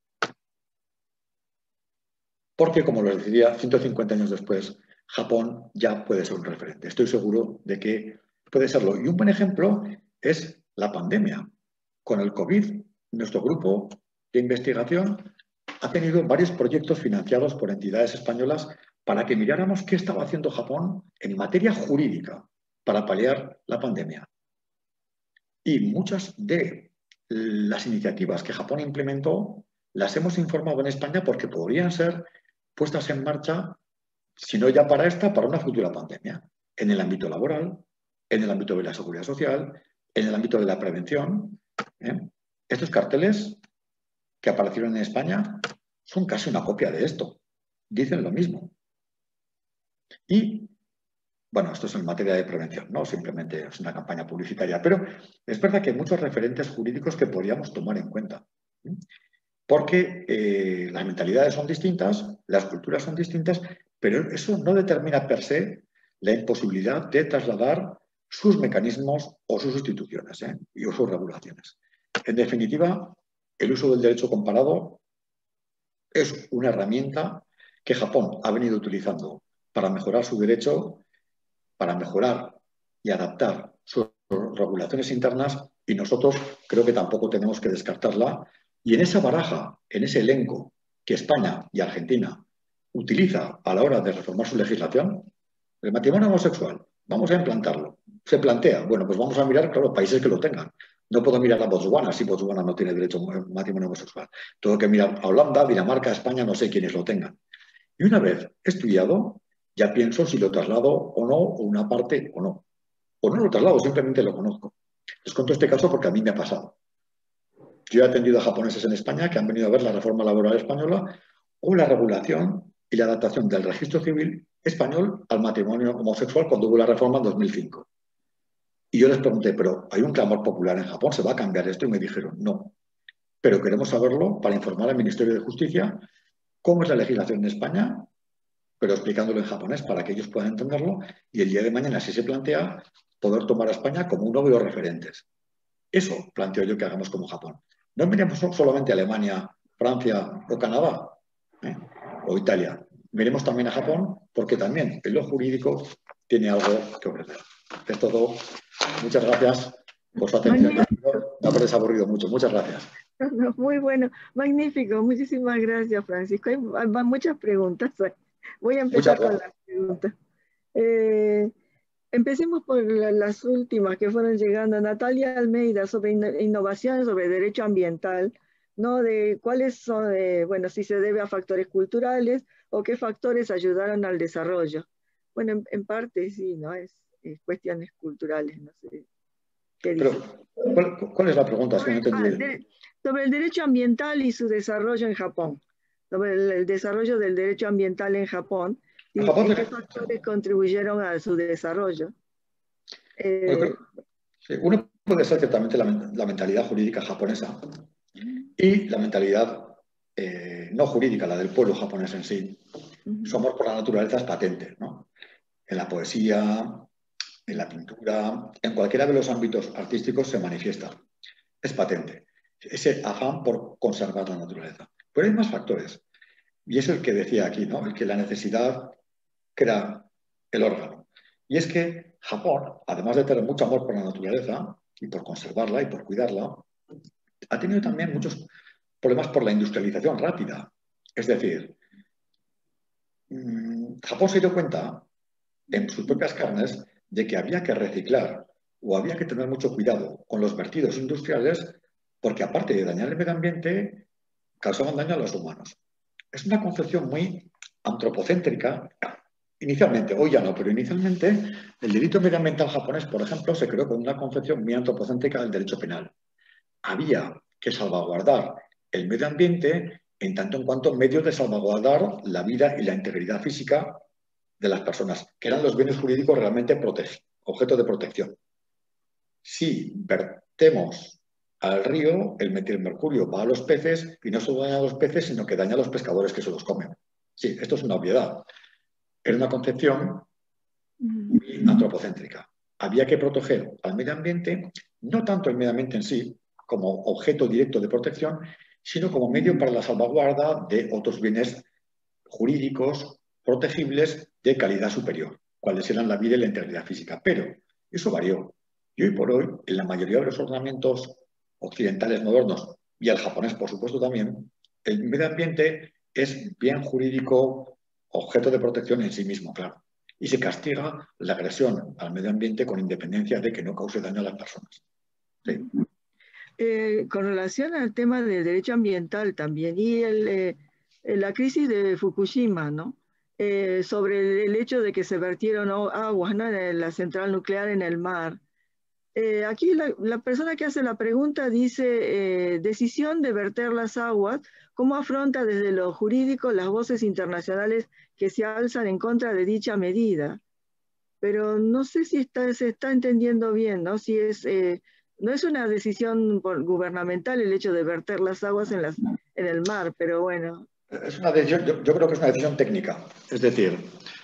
Porque, como les decía, ciento cincuenta años después, Japón ya puede ser un referente. Estoy seguro de que puede serlo. Y un buen ejemplo es la pandemia. Con el COVID, nuestro grupo de investigación ha tenido varios proyectos financiados por entidades españolas para que miráramos qué estaba haciendo Japón en materia jurídica para paliar la pandemia. Y muchas de las iniciativas que Japón implementó las hemos informado en España porque podrían ser puestas en marcha, si no ya para esta, para una futura pandemia, en el ámbito laboral, en el ámbito de la seguridad social, en el ámbito de la prevención. ¿eh? Estos carteles que aparecieron en España son casi una copia de esto. Dicen lo mismo. Y Bueno, esto es en materia de prevención, ¿no? Simplemente es una campaña publicitaria. Pero es verdad que hay muchos referentes jurídicos que podríamos tomar en cuenta. Porque eh, las mentalidades son distintas, las culturas son distintas, pero eso no determina per se la imposibilidad de trasladar sus mecanismos o sus instituciones, ¿eh? y sus regulaciones. En definitiva, el uso del derecho comparado es una herramienta que Japón ha venido utilizando para mejorar su derecho, para mejorar y adaptar sus regulaciones internas, y nosotros creo que tampoco tenemos que descartarla. Y en esa baraja, en ese elenco que España y Argentina utiliza a la hora de reformar su legislación, el matrimonio homosexual, vamos a implantarlo. Se plantea, bueno, pues vamos a mirar, claro, países que lo tengan. No puedo mirar a Botswana si Botswana no tiene derecho a matrimonio homosexual. Tengo que mirar a Holanda, Dinamarca, España, no sé quiénes lo tengan. Y una vez estudiado, ya pienso si lo traslado o no, o una parte o no. O no lo traslado, simplemente lo conozco. Les cuento este caso porque a mí me ha pasado. Yo he atendido a japoneses en España que han venido a ver la reforma laboral española o la regulación y la adaptación del registro civil español al matrimonio homosexual cuando hubo la reforma en dos mil cinco. Y yo les pregunté, pero hay un clamor popular en Japón, ¿se va a cambiar esto? Y me dijeron, no. Pero queremos saberlo para informar al Ministerio de Justicia cómo es la legislación en España, pero explicándolo en japonés para que ellos puedan entenderlo, y el día de mañana, si se plantea, poder tomar a España como uno de los referentes. Eso planteo yo que hagamos como Japón. No miremos solamente a Alemania, Francia o Canadá, ¿eh? o Italia. Miremos también a Japón, porque también en lo jurídico tiene algo que ofrecer. Es todo. Muchas gracias por su atención. No haberles aburrido mucho. Muchas gracias. Muy bueno, magnífico. Muchísimas gracias, Francisco. Hay, hay muchas preguntas. Voy a empezar con las preguntas. Eh, empecemos por la, las últimas que fueron llegando. Natalia Almeida, sobre innovaciones sobre derecho ambiental, ¿no? De cuáles son, eh, bueno, si se debe a factores culturales o qué factores ayudaron al desarrollo. Bueno, en, en parte sí, ¿no? Es, es cuestiones culturales, no sé. ¿Qué dice? Pero, ¿cuál, ¿Cuál es la pregunta? Sobre, es que no ah, de, sobre el derecho ambiental y su desarrollo en Japón. Sobre el, el desarrollo del derecho ambiental en Japón. ¿Y Japón qué factores contribuyeron a su desarrollo? Eh, creo, sí, uno puede ser ciertamente la, la mentalidad jurídica japonesa y la mentalidad eh, no jurídica, la del pueblo japonés en sí. Uh-huh. Su amor por la naturaleza es patente, ¿no? En la poesía, en la pintura, en cualquiera de los ámbitos artísticos se manifiesta. Es patente. Ese afán por conservar la naturaleza. Pero hay más factores. Y es el que decía aquí, ¿no? El que la necesidad crea el órgano. Y es que Japón, además de tener mucho amor por la naturaleza y por conservarla y por cuidarla, ha tenido también muchos problemas por la industrialización rápida. Es decir, Japón se dio cuenta en sus propias carnes de que había que reciclar o había que tener mucho cuidado con los vertidos industriales porque aparte de dañar el medio ambiente, causaban daño a los humanos. Es una concepción muy antropocéntrica. Inicialmente, hoy ya no, pero inicialmente el delito medioambiental japonés, por ejemplo, se creó con una concepción muy antropocéntrica del derecho penal. Había que salvaguardar el medio ambiente en tanto en cuanto medios de salvaguardar la vida y la integridad física de las personas, que eran los bienes jurídicos realmente objeto de protección. Si vertemos al río, el metilmercurio va a los peces y no solo daña a los peces, sino que daña a los pescadores que se los comen. Sí, esto es una obviedad. Era una concepción muy antropocéntrica. Había que proteger al medio ambiente, no tanto el medio ambiente en sí, como objeto directo de protección, sino como medio para la salvaguarda de otros bienes jurídicos protegibles de calidad superior, cuáles eran la vida y la integridad física. Pero eso varió. Y hoy por hoy, en la mayoría de los ordenamientos occidentales modernos, y el japonés, por supuesto, también, el medio ambiente es bien jurídico, objeto de protección en sí mismo, claro. Y se castiga la agresión al medio ambiente con independencia de que no cause daño a las personas. Sí. Eh, con relación al tema del derecho ambiental también, y el, eh, la crisis de Fukushima, ¿no? Eh, sobre el, el hecho de que se vertieron aguas, ¿no? En la central nuclear en el mar. Eh, aquí la, la persona que hace la pregunta dice, eh, decisión de verter las aguas, ¿cómo afronta desde lo jurídico las voces internacionales que se alzan en contra de dicha medida? pero no sé si está, se está entendiendo bien, ¿no? Si es, eh, no es una decisión gubernamental el hecho de verter las aguas en, las, en el mar, pero bueno. Es una decisión, yo, yo creo que es una decisión técnica. Es decir,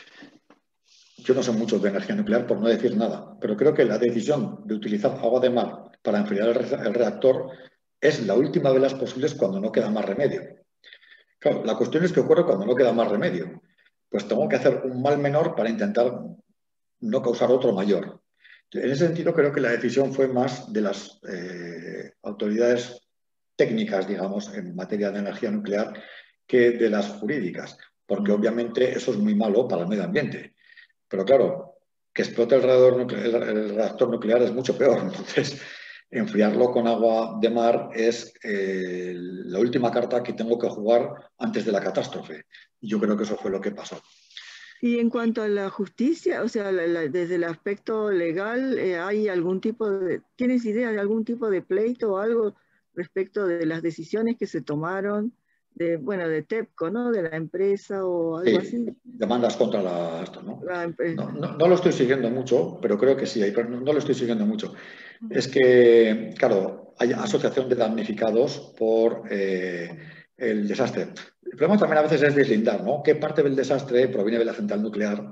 yo no sé mucho de energía nuclear por no decir nada, pero creo que la decisión de utilizar agua de mar para enfriar el, re el reactor es la última de las posibles cuando no queda más remedio. Claro, la cuestión es que ocurre cuando no queda más remedio. Pues tengo que hacer un mal menor para intentar no causar otro mayor. En ese sentido, creo que la decisión fue más de las eh, autoridades técnicas, digamos, en materia de energía nuclear, que de las jurídicas, porque obviamente eso es muy malo para el medio ambiente. Pero claro, que explote el reactor nuclear, el reactor nuclear es mucho peor. Entonces, enfriarlo con agua de mar es eh, la última carta que tengo que jugar antes de la catástrofe. Y yo creo que eso fue lo que pasó. Y en cuanto a la justicia, o sea, la, la, desde el aspecto legal, eh, ¿hay algún tipo de, tienes idea de algún tipo de pleito o algo respecto de las decisiones que se tomaron, de, bueno, de TEPCO, ¿no? De la empresa o algo Sí, así? demandas contra la, esto, ¿no? La No, no, no lo estoy siguiendo mucho, pero creo que sí, pero no, no lo estoy siguiendo mucho. Es que, claro, hay asociación de damnificados por eh, el desastre. El problema también a veces es deslindar, ¿no? ¿Qué parte del desastre proviene de la central nuclear?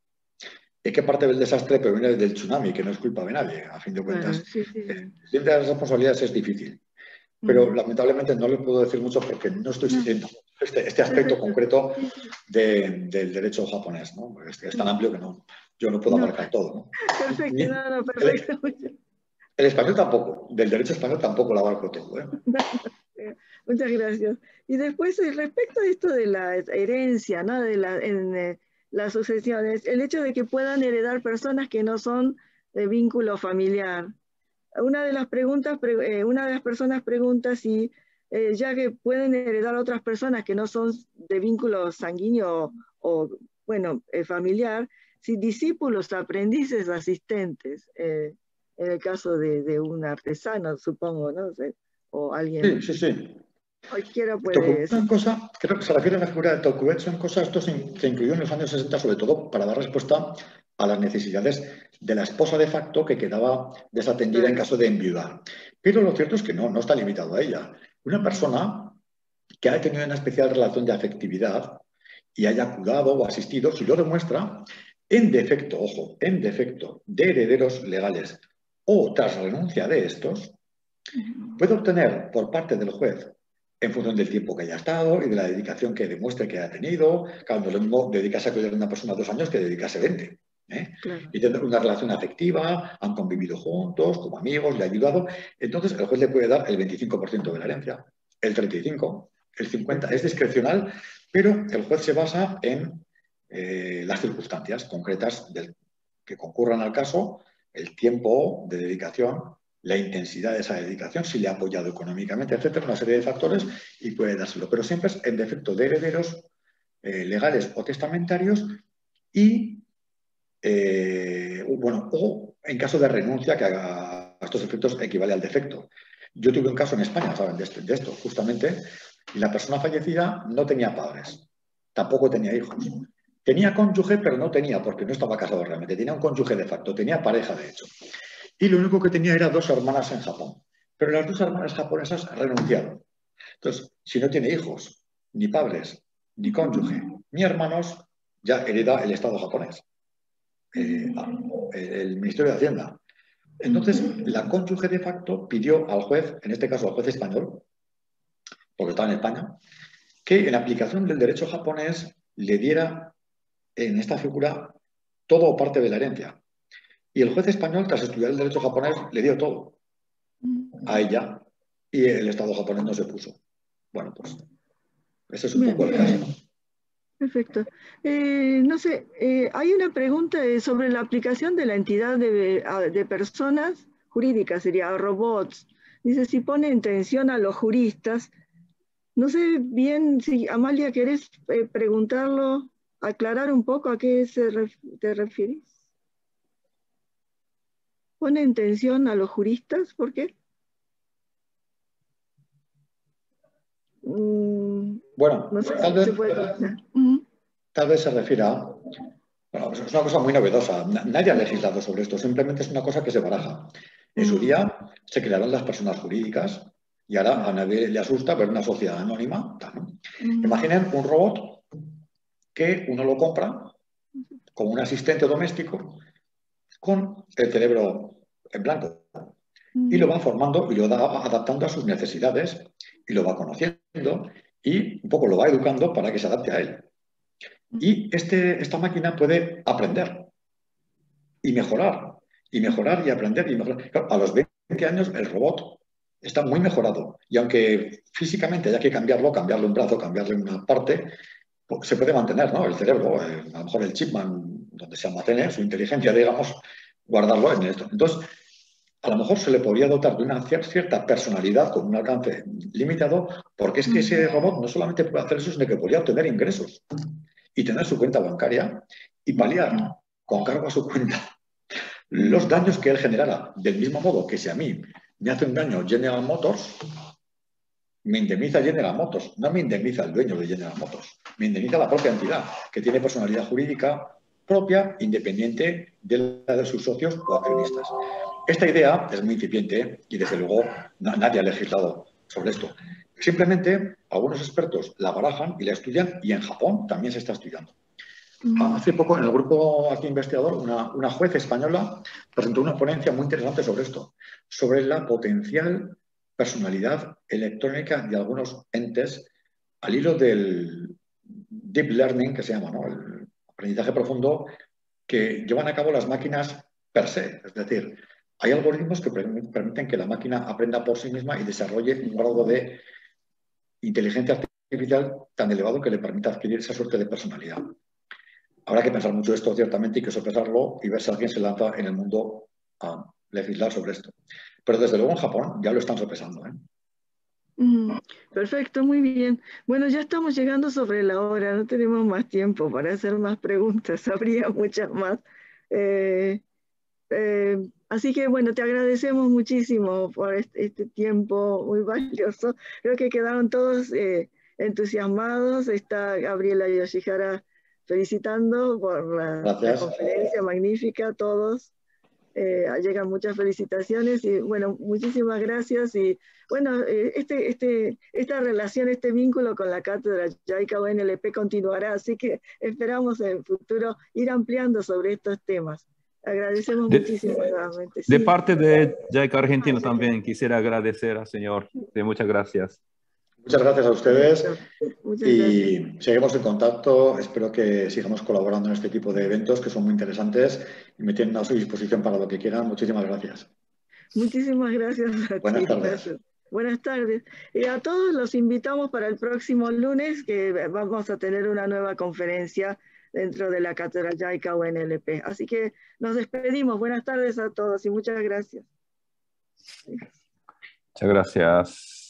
¿Y qué parte del desastre proviene del tsunami, que no es culpa de nadie, a fin de Bueno, cuentas? sí, sí, sí. Deslindar las responsabilidades es difícil, pero lamentablemente no le puedo decir mucho porque no estoy siguiendo este, este aspecto Perfecto. concreto Sí, sí. de, del derecho japonés, ¿no? Es, es tan amplio que no, yo no puedo No, abarcar todo, ¿no? perfecto, Ni, no, no, el, perfecto. el español tampoco, del derecho español tampoco lo abarco todo, ¿eh? Muchas gracias. Y después, eh, respecto a esto de la herencia, ¿no? De la, en, eh, las sucesiones, el hecho de que puedan heredar personas que no son de vínculo familiar. Una de las preguntas, pre, eh, una de las personas pregunta si, eh, ya que pueden heredar otras personas que no son de vínculo sanguíneo o, bueno, eh, familiar, si discípulos, aprendices, asistentes, eh, en el caso de, de un artesano, supongo, ¿no? O Sí, alguien, sí, sí. cualquiera puede. Tokugawa en cosa, creo que se refiere a la figura de Tokugawa en cosa, esto se, se incluyó en los años sesenta sobre todo para dar respuesta a las necesidades de la esposa de facto que quedaba desatendida en caso de enviudar. Pero lo cierto es que no, no está limitado a ella. Una persona que haya tenido una especial relación de afectividad y haya cuidado o asistido, si lo demuestra, en defecto, ojo, en defecto de herederos legales o tras renuncia de estos, puede obtener por parte del juez, en función del tiempo que haya estado y de la dedicación que demuestre que haya tenido, cuando lo mismo dedicarse a cuidar a una persona dos años que dedicarse veinte. ¿eh? Claro. Y tener una relación afectiva, han convivido juntos, como amigos, le ha ayudado. Entonces, el juez le puede dar el veinticinco por ciento de la herencia, el treinta y cinco por ciento, el cincuenta por ciento. Es discrecional, pero el juez se basa en eh, las circunstancias concretas del, que concurran al caso, el tiempo de dedicación, la intensidad de esa dedicación, si le ha apoyado económicamente, etcétera, una serie de factores y puede dárselo. Pero siempre es en defecto de herederos eh, legales o testamentarios y, eh, bueno, o en caso de renuncia, que a estos efectos equivale al defecto. Yo tuve un caso en España, ¿saben? De, este, de esto, justamente, y la persona fallecida no tenía padres, tampoco tenía hijos. Tenía cónyuge, pero no tenía, porque no estaba casado realmente. Tenía un cónyuge de facto, tenía pareja, de hecho. Y lo único que tenía era dos hermanas en Japón. Pero las dos hermanas japonesas renunciaron. Entonces, si no tiene hijos, ni padres, ni cónyuge, ni hermanos, ya hereda el Estado japonés, eh, el Ministerio de Hacienda. Entonces, la cónyuge de facto pidió al juez, en este caso al juez español, porque estaba en España, que en aplicación del derecho japonés le diera en esta figura todo o parte de la herencia. Y el juez español, tras estudiar el derecho japonés, le dio todo a ella y el Estado japonés no se puso. Bueno, pues ese es un Bien. poco el caso. Perfecto. Eh, no sé, eh, hay una pregunta sobre la aplicación de la entidad de, de personas jurídicas, sería robots. Dice, si pone en tensión a los juristas. No sé bien si, Amalia, ¿querés eh, preguntarlo, aclarar un poco a qué se ref, te refieres? ¿Pone en tensión a los juristas? ¿Por qué? Mm, bueno, no sé tal si vez, se puede contestar. Uh-huh. tal vez se refiera, Bueno, es una cosa muy novedosa. Nadie ha legislado sobre esto, simplemente es una cosa que se baraja. En su día se crearon las personas jurídicas y ahora a nadie le asusta ver una sociedad anónima. ¿No? Imaginen un robot que uno lo compra como un asistente doméstico con el cerebro en blanco y lo va formando y lo va adaptando a sus necesidades y lo va conociendo y un poco lo va educando para que se adapte a él. Y este, esta máquina puede aprender y mejorar, y mejorar y aprender. Y mejorar. Claro, a los veinte años el robot está muy mejorado y aunque físicamente haya que cambiarlo, cambiarle un brazo, cambiarle una parte, pues se puede mantener, ¿no? El cerebro, eh, a lo mejor el chipman, donde se almacene su inteligencia, digamos, guardarlo en esto. Entonces, a lo mejor se le podría dotar de una cierta personalidad con un alcance limitado, porque es que ese robot no solamente puede hacer eso, sino que podría obtener ingresos y tener su cuenta bancaria y paliar con cargo a su cuenta los daños que él generara. Del mismo modo que si a mí me hace un daño General Motors, me indemniza General Motors, no me indemniza el dueño de General Motors, me indemniza la propia entidad, que tiene personalidad jurídica propia, independiente de la de sus socios o accionistas. Esta idea es muy incipiente y, desde luego, nadie ha legislado sobre esto. Simplemente, algunos expertos la barajan y la estudian, y en Japón también se está estudiando. Hace poco, en el grupo aquí investigador, una, una juez española presentó una ponencia muy interesante sobre esto, sobre la potencial personalidad electrónica de algunos entes al hilo del deep learning, que se llama, ¿no? El aprendizaje profundo que llevan a cabo las máquinas per se. Es decir, hay algoritmos que permiten que la máquina aprenda por sí misma y desarrolle un grado de inteligencia artificial tan elevado que le permita adquirir esa suerte de personalidad. Habrá que pensar mucho esto, ciertamente, y que sopesarlo y ver si alguien se lanza en el mundo a legislar sobre esto. Pero desde luego en Japón ya lo están sopesando, ¿eh? Mm, perfecto, muy bien. Bueno, ya estamos llegando sobre la hora, no tenemos más tiempo para hacer más preguntas, habría muchas más. Eh, eh, así que bueno, te agradecemos muchísimo por este, este tiempo muy valioso. Creo que quedaron todos eh, entusiasmados. Está Gabriela Yoshihara felicitando por la, la conferencia magnífica, todos. Eh, llegan muchas felicitaciones y bueno, muchísimas gracias y bueno, eh, este, este, esta relación, este vínculo con la cátedra JICA U N L P continuará, así que esperamos en el futuro ir ampliando sobre estos temas. Agradecemos de, muchísimo nuevamente. De sí. parte de JICA Argentina también quisiera agradecer al señor. Sí, muchas gracias. Muchas gracias a ustedes. Muchas y gracias. Seguimos en contacto. Espero que sigamos colaborando en este tipo de eventos que son muy interesantes y me tienen a su disposición para lo que quieran. Muchísimas gracias. Muchísimas gracias a Buenas ti. tardes. Gracias. Buenas tardes. Y a todos los invitamos para el próximo lunes, que vamos a tener una nueva conferencia dentro de la cátedra JICA U N L P. Así que nos despedimos. Buenas tardes a todos y muchas gracias. Muchas gracias.